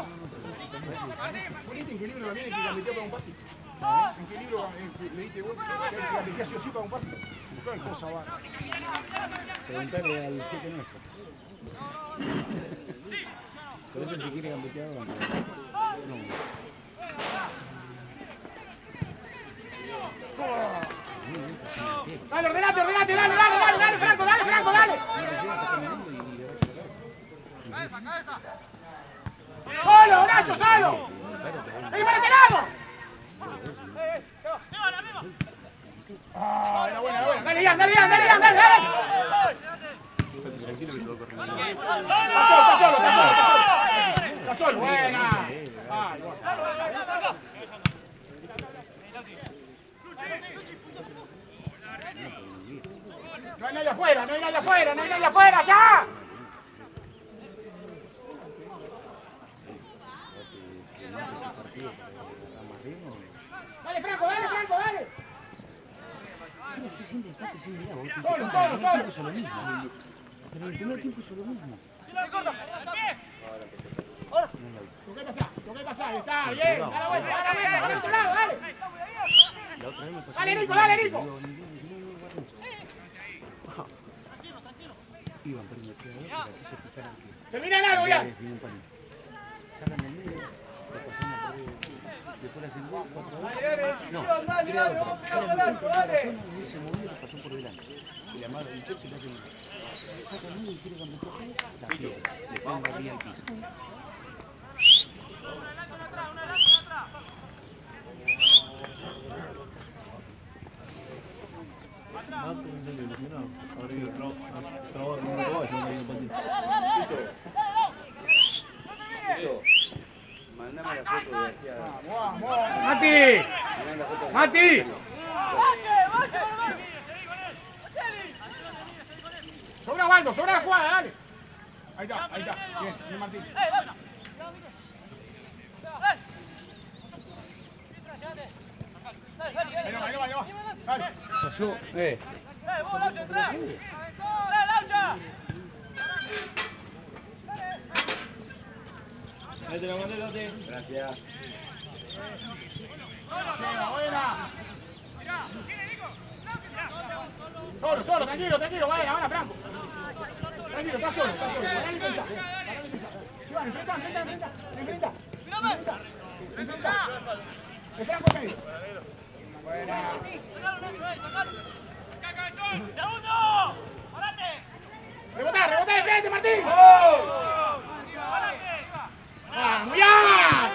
Speaker 4: ¿En qué libro también el que gambeteó para un pase? ¿En qué libro leíste vos? El que gambeteó sí o sí para un pase. ¿Qué cosa va?
Speaker 6: Preguntarle al 7 nuestro. Por eso si quiere gambetear, no.
Speaker 4: Dale, ordenate, Franco, dale. ¡Solo, Nacho, solo! ¡Vení para este lado! ¡Ah, era buena! ¡Dale, Ian! Está solo, buena. No hay nadie afuera, ya. Dale, Franco, dale.
Speaker 6: Se siente el pase sin mirar.
Speaker 4: Solo.
Speaker 6: Hizo lo mismo. Pero el primer tiempo hizo lo mismo.
Speaker 4: ¿Qué pasa? Está bien. Dale la vuelta, al otro lado, dale.
Speaker 6: La otra vez me pasó.
Speaker 4: Dale, Nico.
Speaker 6: Iban perdiendo 3-2 y la quiso picar al que.
Speaker 4: Termina en algo, ya.
Speaker 6: Sacan del medio, la pasan a perder. Después la hacen 4-2. No, 3-2. Y se movió y la pasó por delante. Y la madre del Chelsea le hacen. Saca el medio y quiere gambetear. La pierde. Le pegan la vía al piso.
Speaker 1: Mandame la foto de aquí a...
Speaker 6: ¡Mati!
Speaker 4: Sobra Osvaldo, sobra la jugada, dale. Ahí está. Bien, Martín. Ahí va. Dale.
Speaker 6: Pasó,
Speaker 7: ¡Vos, Laucha, entrá! ¡Laucha!
Speaker 6: Ahí te la mandé, Lote.
Speaker 1: Gracias.
Speaker 4: Buena. Solo, tranquilo, vaya, Franco. Tranquilo, está solo. Pará ni pensar. Iván, enfrenta. El Franco en medio. Buena.
Speaker 7: ¡Sacalo! ¡Segundo! ¡Parate!
Speaker 4: Rebotá de frente, Martín.
Speaker 7: ¡Parate!
Speaker 4: ¡Vamos, ya!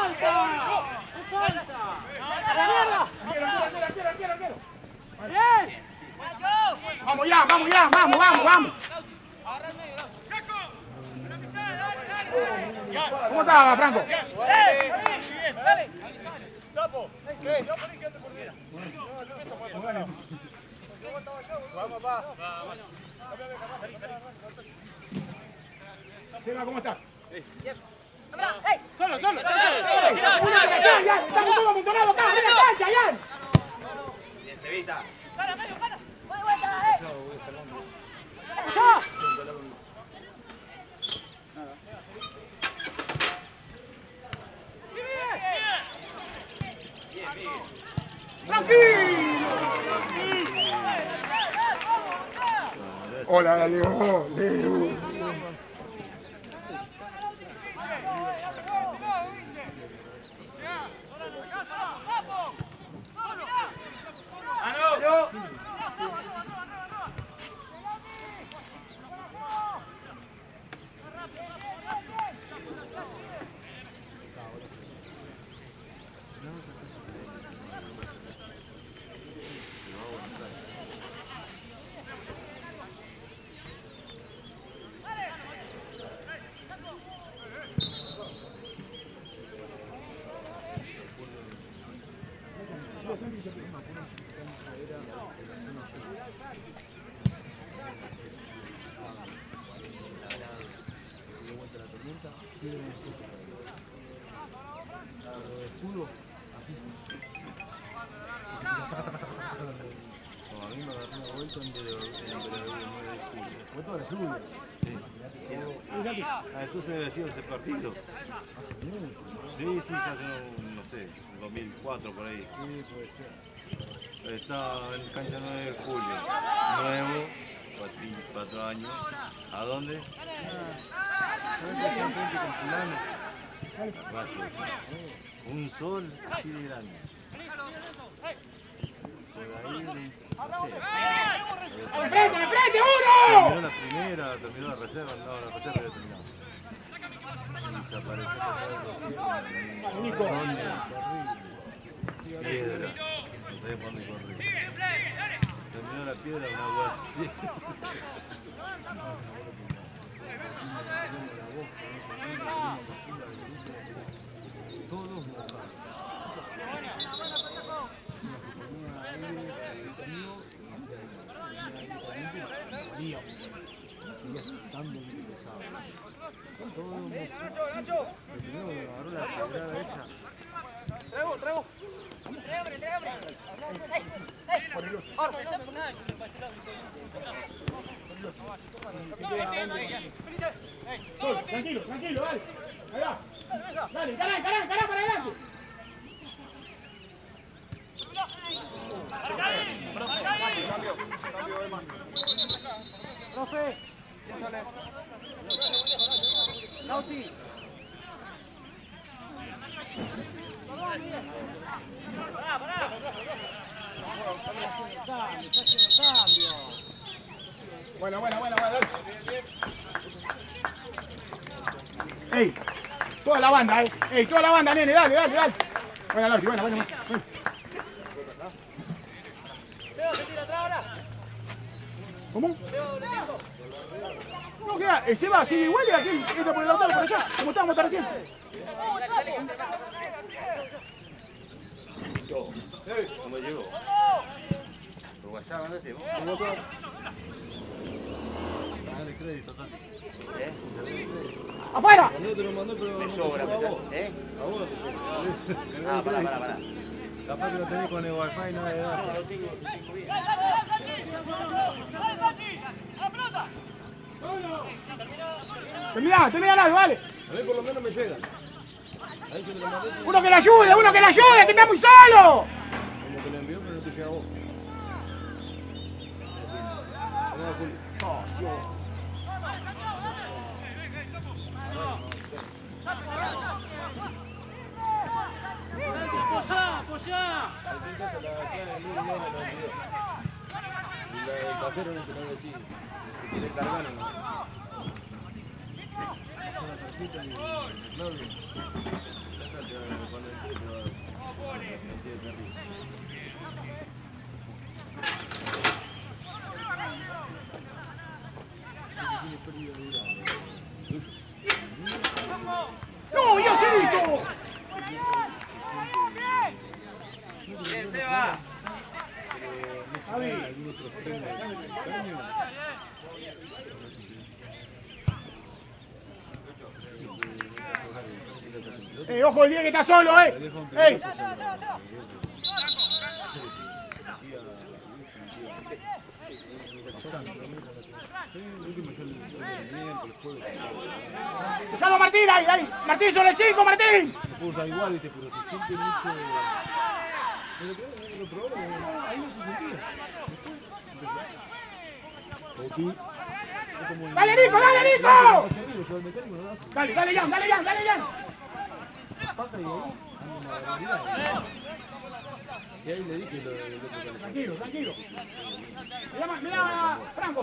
Speaker 4: Arquero.
Speaker 7: ¡Bien!
Speaker 4: Vamos ya, vamos. ¿Cómo estaba, Franco?
Speaker 7: ¡Dale!
Speaker 4: Sapo, ¿qué? Vamos, papá. Seba, ¿cómo estás? Solo. Ya, estamos todos amontonados acá, en la cancha, ya.
Speaker 2: Bien, Cevita.
Speaker 7: ¡Para, medio, para!
Speaker 4: ¡Tranquilo! Hola, Leo.
Speaker 3: A mí me agarró una vuelta en el 9 de julio.
Speaker 6: Fue toda la lluvia.
Speaker 3: Entonces debe sido ese partido. Sí, ya hace no sé, 2004 por ahí.
Speaker 6: Sí, puede ser.
Speaker 3: Está en cancha 9 de julio. Nuevo, 4 años. ¿A dónde? Un sol así de grande. Por ahí, no sé.
Speaker 4: ¡De frente, uno!
Speaker 3: Terminó la primera, terminó la reserva, no, la reserva ya terminó. Y se apareció piedra, no sé por dónde correr. Terminó la piedra, una agua así.
Speaker 6: Todos mojados.
Speaker 7: Traigo.
Speaker 4: Tranquilo, dale. Ahí va. Dale, encará para adelante.
Speaker 7: Profe. Lauti.
Speaker 4: Bueno, dale. Ey, toda la banda, Ey, toda la banda, nene, dale. Buena, Lauti, buena.
Speaker 7: Seba, se tira atrás ahora.
Speaker 4: ¿Cómo?
Speaker 7: Seba, doble 5.
Speaker 4: No, queda, el Seba sigue igual y aquí entra por el lateral por allá, como estábamos hasta recién.
Speaker 3: ¿Cómo llegó? ¿Por WhatsApp mandaste vos? Dale crédito, Tati.
Speaker 4: ¡Afuera!
Speaker 3: No te lo mandé, pero
Speaker 1: Me sobra,
Speaker 3: a vos. A vos.
Speaker 1: Pará.
Speaker 3: Capaz que lo tenés con el wifi y nada de datos.
Speaker 4: Termina, dale, vale.
Speaker 3: A mí por lo menos me llega. A él se te lo mandé.
Speaker 4: Uno que le ayude, que está muy solo.
Speaker 3: Como que le envió, pero no te llega a vos. Nada, Julio.
Speaker 7: Apoyá.
Speaker 3: Y el cajero no te lo decía. Si quiere cargar o no.
Speaker 4: ¡No, Diosito!
Speaker 2: Bien, Seba.
Speaker 4: Ojo el día que está solo, ¡Ey! ¡Dejalo, Martín! ¡Ahí! ¡Martín sobre el 5, Martín!
Speaker 6: Se puede usar igual, ¿viste? Pero se siente mucho. Lo probé, ahí no se sentía. Después,
Speaker 4: ¡Dale, Nico! ¡Dale, Nico!
Speaker 6: dale,
Speaker 4: Jan!
Speaker 6: Pata y ahí, anda una barbaridad. Y ahí le dije lo que
Speaker 4: Tranquilo. Mira, Franco.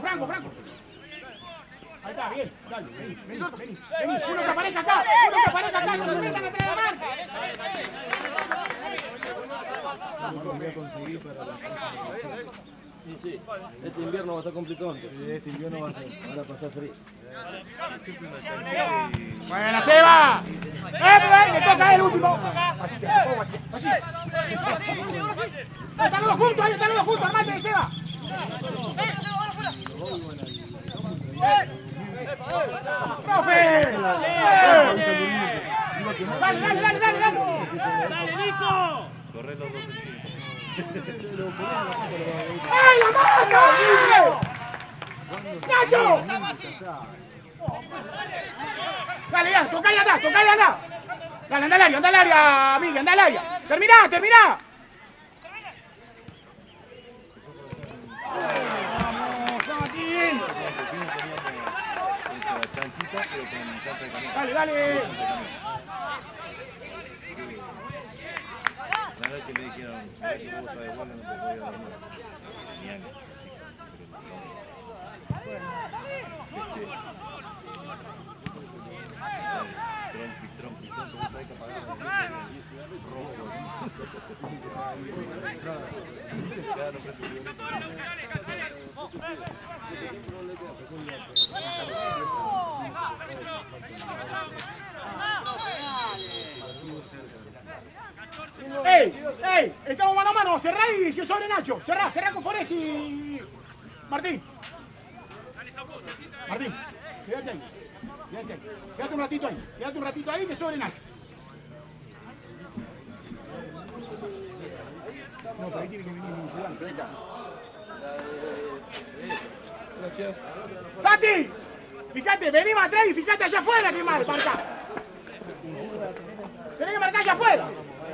Speaker 4: Ahí está, bien. Dale, vení. Uno que aparezca acá, no se metan atrás de la marca.
Speaker 6: voy a conseguir para la próxima.
Speaker 8: Sí, sí. Este invierno va a estar complicado.
Speaker 6: Sí, este invierno van a pasar frío.
Speaker 4: ¡Buena, Seba! ¡Le toca el último! Así. Están los dos juntos, armate de Seba. ¡Profe! ¡Dale, Nico!
Speaker 3: Corre los dos.
Speaker 4: ¡Ay, la mano! ¡Nacho! Dale, ya, toca y anda. Dale, anda al área, Miguel, anda al área. Terminá. ¡Vamos, Santi! Dale.
Speaker 3: La noche me dijeron, mira que vos sabés bueno, no te podía dormir. Ni años. Trompi, vos sabés que apagaron el 10 cigarros rojo. Claro,
Speaker 4: ¡Ey! Estamos mano a mano, cerrá y yo sobre Nacho. Cerrá con Forés y... Martín, quédate ahí. Quédate un ratito ahí que sobre Nacho. No, pero ahí tiene que venir mi ciudadano.
Speaker 6: Gracias.
Speaker 4: ¡Santi! Fíjate, vení más atrás y fíjate allá afuera que marca. Tenés que marcar allá afuera.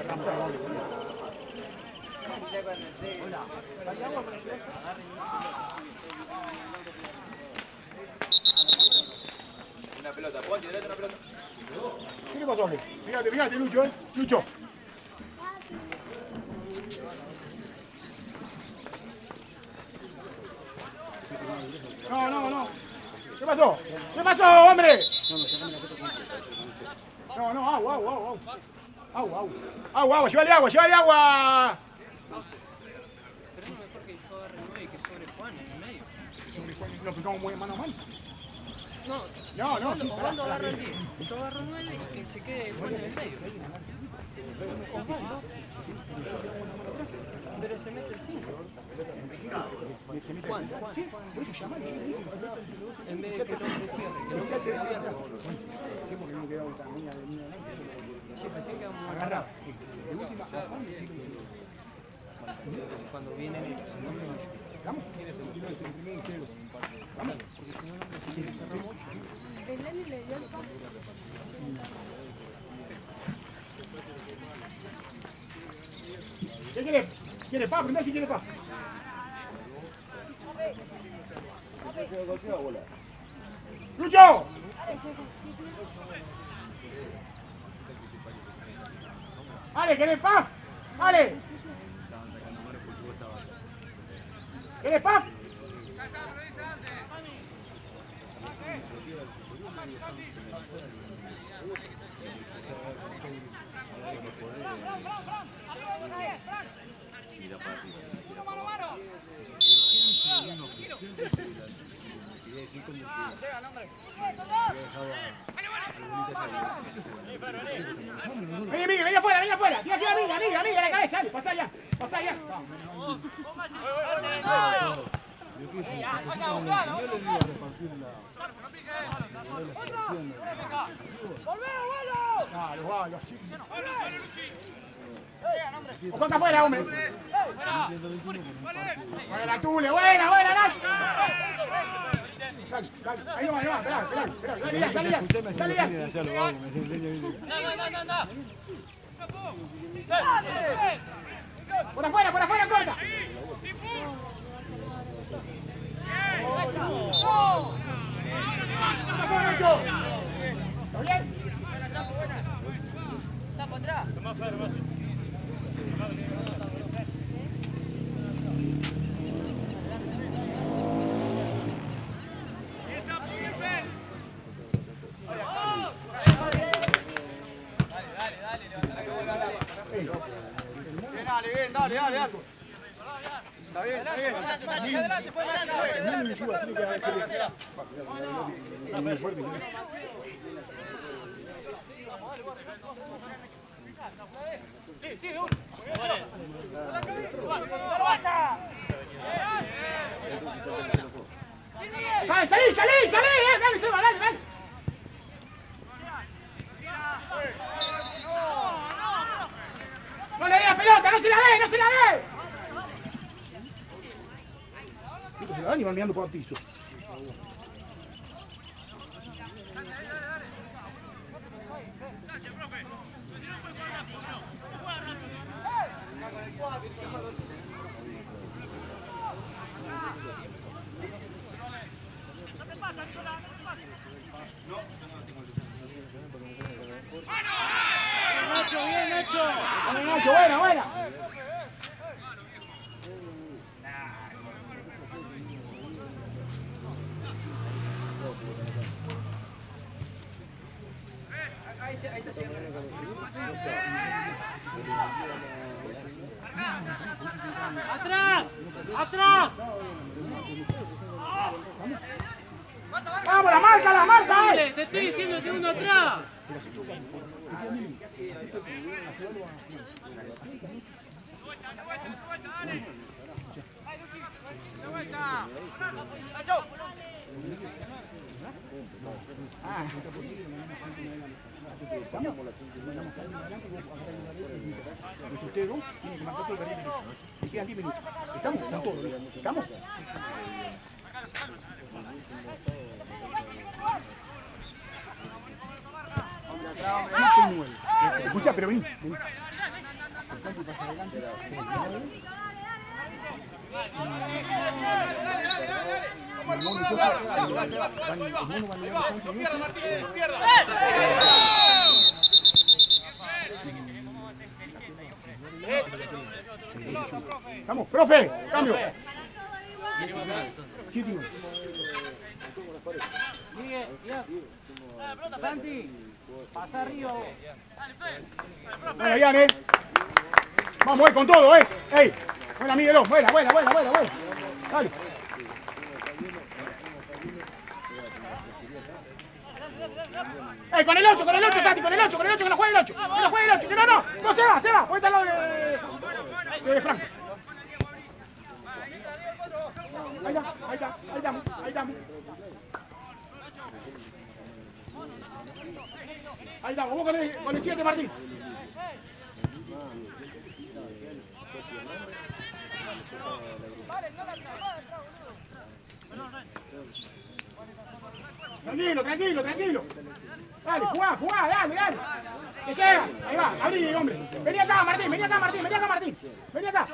Speaker 8: Una pelota, Ponti, derecha una pelota.
Speaker 4: ¿Qué le pasó aquí? Fíjate, Lucho, Lucho. No. ¿Qué pasó, hombre? No, agua. Llévale agua.
Speaker 9: Pero es mejor que yo agarre 9 que sobre Juan en el medio.
Speaker 4: Lo picamos muy mano a mano.
Speaker 9: No,
Speaker 4: sí,
Speaker 9: Osvaldo agarra el 10. Yo agarro 9 y que se quede Juan en el medio. Osvaldo. Pero se mete el 5. Juan.
Speaker 4: Sí, voy a llamar.
Speaker 9: En vez de que el hombre cierre, que el hombre cierre.
Speaker 4: ¿Qué porque no quedó tan niña de niña?
Speaker 9: Sí, pero tiene que
Speaker 4: agarrar. De última,
Speaker 9: cuando vienen ellos.
Speaker 4: ¿Vamos?
Speaker 9: ¿Quién es el
Speaker 4: primero ustedes?
Speaker 9: ¿Vamos? Porque si no, el hombre quiere cerrar mucho.
Speaker 4: ¿Qué quiere? ¿Quiere paz? Primero si quiere paz. ¡Lucho! ¡Ale, querés paz! ¡Ale! ¿Querés paz? Vení afuera. Tira así amiga, la cabeza, dale, pasá allá. Dale, así. Ojo afuera, hombre. Buena, Tule, buena, Nacho. Dale, ahí no va, dale ya. Por afuera, corta. ¿Está bien?
Speaker 7: Sapo atrás.
Speaker 4: Dale.
Speaker 5: Está bien, está bien.
Speaker 7: Adelante, fue adelante.
Speaker 5: No me ayuda, tiene que hacer. Muy fuerte.
Speaker 7: Sí, sí, uno.
Speaker 5: ¡Salí, salí, salí! ¡Dale, Seba, dale, dale! ¡No le dé la pelota! ¡No se la dé! ¡No se la dé! Se la dan y van mirando por el piso.
Speaker 7: Nacho, bien, Nacho.
Speaker 5: Bueno, Nacho, buena, buena.
Speaker 9: Ahí está llegando.
Speaker 7: ¡Atrás! ¡Atrás!
Speaker 5: ¡Vamos, la marca, la marca!
Speaker 7: Dale, te estoy diciendo que uno atrás.
Speaker 5: Ustedes dos tienen que marcar todo el carril derecho. Me quedan 10 minutos. ¿Estamos? ¿Están todos? ¿Estamos? Escucha, pero vení.
Speaker 4: Izquierda, Martínez, izquierda.
Speaker 5: Vamos, profe, cambio.
Speaker 7: Miguel, ya. Santi, pasa arriba vos.
Speaker 5: Bueno, Ian, vamos, con todo, ¡Ey! Buena, Miguel, buena. Dale. Con el 8, Santi, con el 8, que no juegue el 8, que no se va, ahí está lo de Franco. Ahí estamos. Ahí estamos, vos con el 7, Martín. Tranquilo. Dale, jugá, dale. Que llega, ahí va, abrí, hombre. Vení acá, Martín. Vení acá.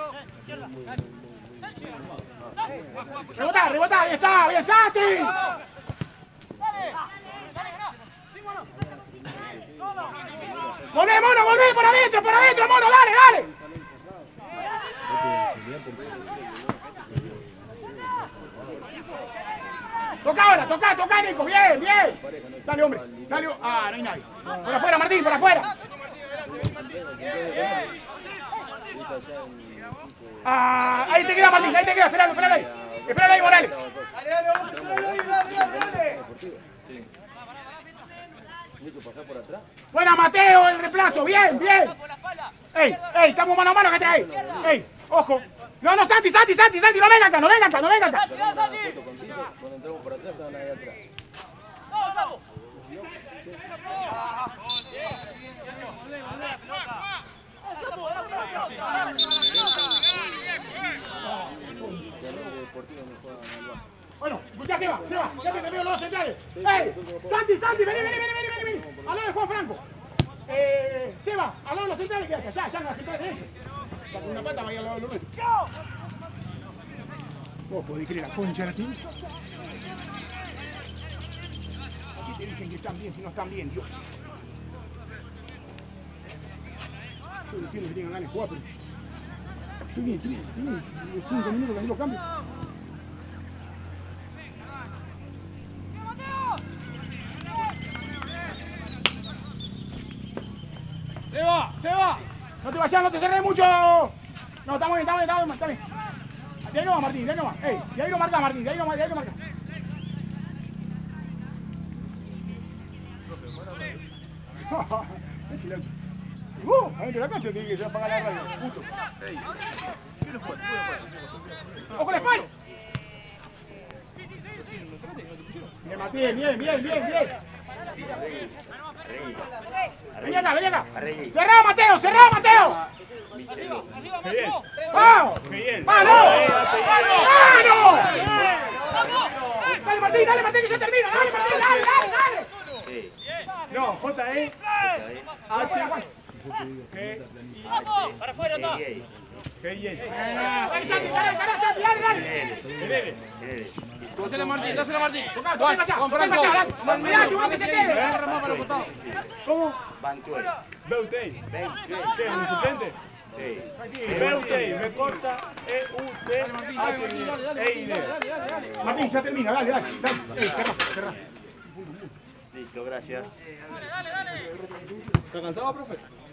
Speaker 5: Rebotá, ahí está, bien, Santi. Volvé, mono, por adentro, mono, dale. Toca ahora, toca, Nico, bien. Dale, hombre, dale. No hay nadie. Por afuera, Martín, por afuera. Ahí te queda, Martín, esperalo ahí. Esperalo ahí, Morales. Dale. Buena, Mateo, el reemplazo, bien. Ey, estamos mano a mano que trae. Ey, ojo. No, Santi, no venga acá.
Speaker 8: Cuando entramos por atrás, estaban ahí atrás.
Speaker 7: ¡Vamos!
Speaker 5: Bueno, ya se va, ya te veo los centrales. ¡Ey! Santi, vení. Al lado de Juan Franco. Seba, al lado de los centrales, quédate allá, en las centrales de ellos. Está con una pata, vaya al lado de los nuestros. Vos podés creer la concha de la tía. Aquí te dicen que están bien, si no están bien, Dios. Yo no entiendo que tengan ganas de jugar, pero... Estoy bien. Los 5 minutos que ahí los cambio. ¡Se va! No te vayas, no te cerres mucho. No, está bien. De ahí no va Martín, de ahí no va. Ey, de ahí lo marca Martín, de ahí no marca. Es silencio. Adentro de la cancha tiene que ya apagar la radio. Puto. ¡Ojo la espalda! Bien, Martín, bien. Vení acá. ¡Cerrado, Mateo! ¡Vamos! ¡Vamos! Dale, Martín, que ya termina. Dale, Martín, dale. No, J-E. H.
Speaker 7: ¡Vamos! ¡Para afuera, está!
Speaker 5: Dale, Santi, dale.
Speaker 4: Dásela Martín.
Speaker 5: Con Franco. Mirá, que uno que se quede. ¿Cómo?
Speaker 3: Bantuela.
Speaker 6: Beutei. ¿Qué es un suplente? Beutei, me corta E-U-T-H-I-E.
Speaker 5: Martín, ya termina, dale. Cerrá.
Speaker 3: Listo, gracias.
Speaker 6: ¿Está cansado, profe?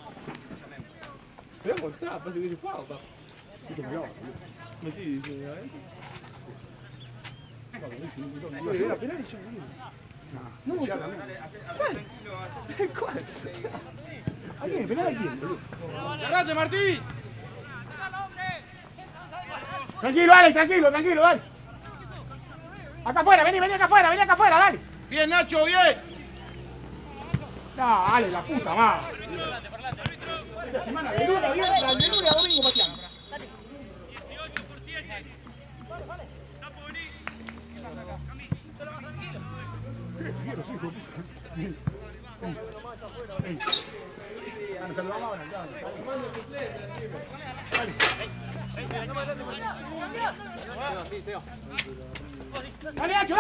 Speaker 6: Pero está, parece que hubiese jugado, pa. Me sigue diciendo, ¿eh? Voy a pelar y yo, no, no, ¿cuál? ¿A quién? ¿Pelar a quién, boludo?
Speaker 4: ¡Cerrate, Martín!
Speaker 5: Tranquilo, dale. Dale. Acá afuera, vení acá afuera, dale.
Speaker 4: Bien, Nacho, bien.
Speaker 5: No, dale, la puta madre. Esta semana de lunes a viernes, de lunes a domingo pateando. 18 nos saludamos ahora. Dale, Nacho.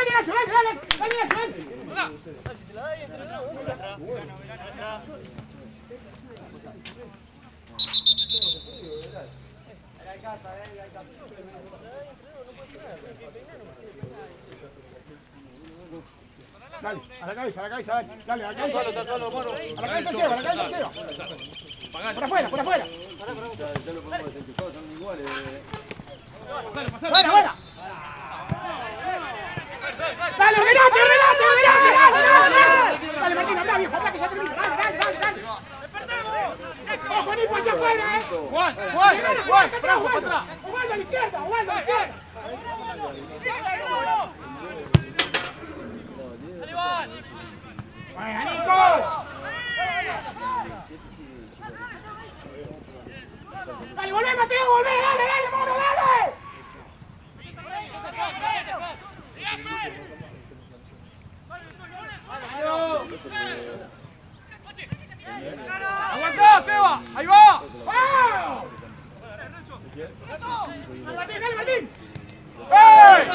Speaker 5: Dale, a la cabeza, dale. Dale, a la cabeza.
Speaker 6: Está solo, mano.
Speaker 5: A la cabeza Seba. Por afuera.
Speaker 6: Ya lo podemos desenchufar, son iguales.
Speaker 5: Fuera. Dale, ordenate. Dale, Martín, habla, viejo, habla que ya termina. Dale. Ojo, Nico, allá afuera,
Speaker 4: Juan, Franco, para atrás.
Speaker 5: Jugando a la izquierda. ¡Buena, Nico! ¡Dale, volvé, Mateo, volvé! ¡Dale, mono, dale!
Speaker 4: ¡Aguantá, Seba! ¡Ahí va!
Speaker 5: ¡Vamos! ¡Dale, Martín!
Speaker 4: ¡Ey!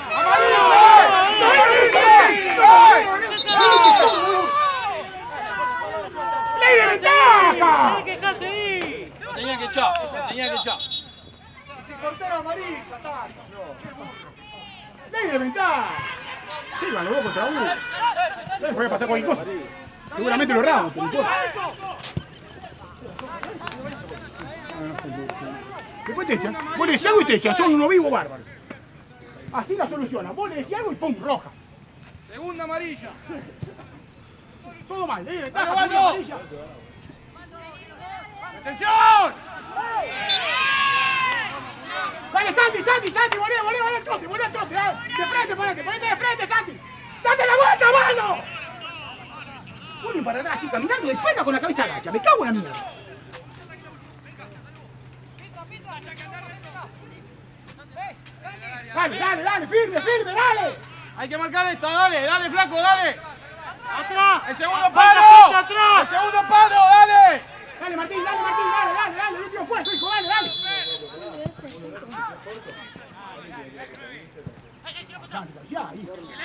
Speaker 5: ¡Ley de ventaja!
Speaker 4: Se tenía que echar.
Speaker 5: Se cortaron amarilla, está. Ley de ventaja. Sí, van los dos contra uno. Puede pasar cualquier cosa. Seguramente lo erramos, pero no importa. Después te echan. Vos le decís algo y te echan. Son unos vivos bárbaros. Así la soluciona. Vos le decís algo y pum, roja.
Speaker 4: Segunda amarilla.
Speaker 5: Todo mal. Ley de ventaja, segunda amarilla.
Speaker 4: ¡Atención!
Speaker 5: Dale, Santi, volvé al trote, dale. De frente, ponete de frente, Santi. ¡Date la vuelta, mano! Vuelve para atrás así, caminando de espalda con la cabeza agacha. Me cago en la mierda. Dale, firme, dale.
Speaker 4: Hay que marcar esta, dale, flaco, dale.
Speaker 7: ¡Atrás!
Speaker 4: ¡El segundo palo!
Speaker 7: ¡Atrás!
Speaker 4: ¡El segundo palo, dale!
Speaker 5: Dale, Martín, dale. El último esfuerzo, hijo, dale. Santi, ahí.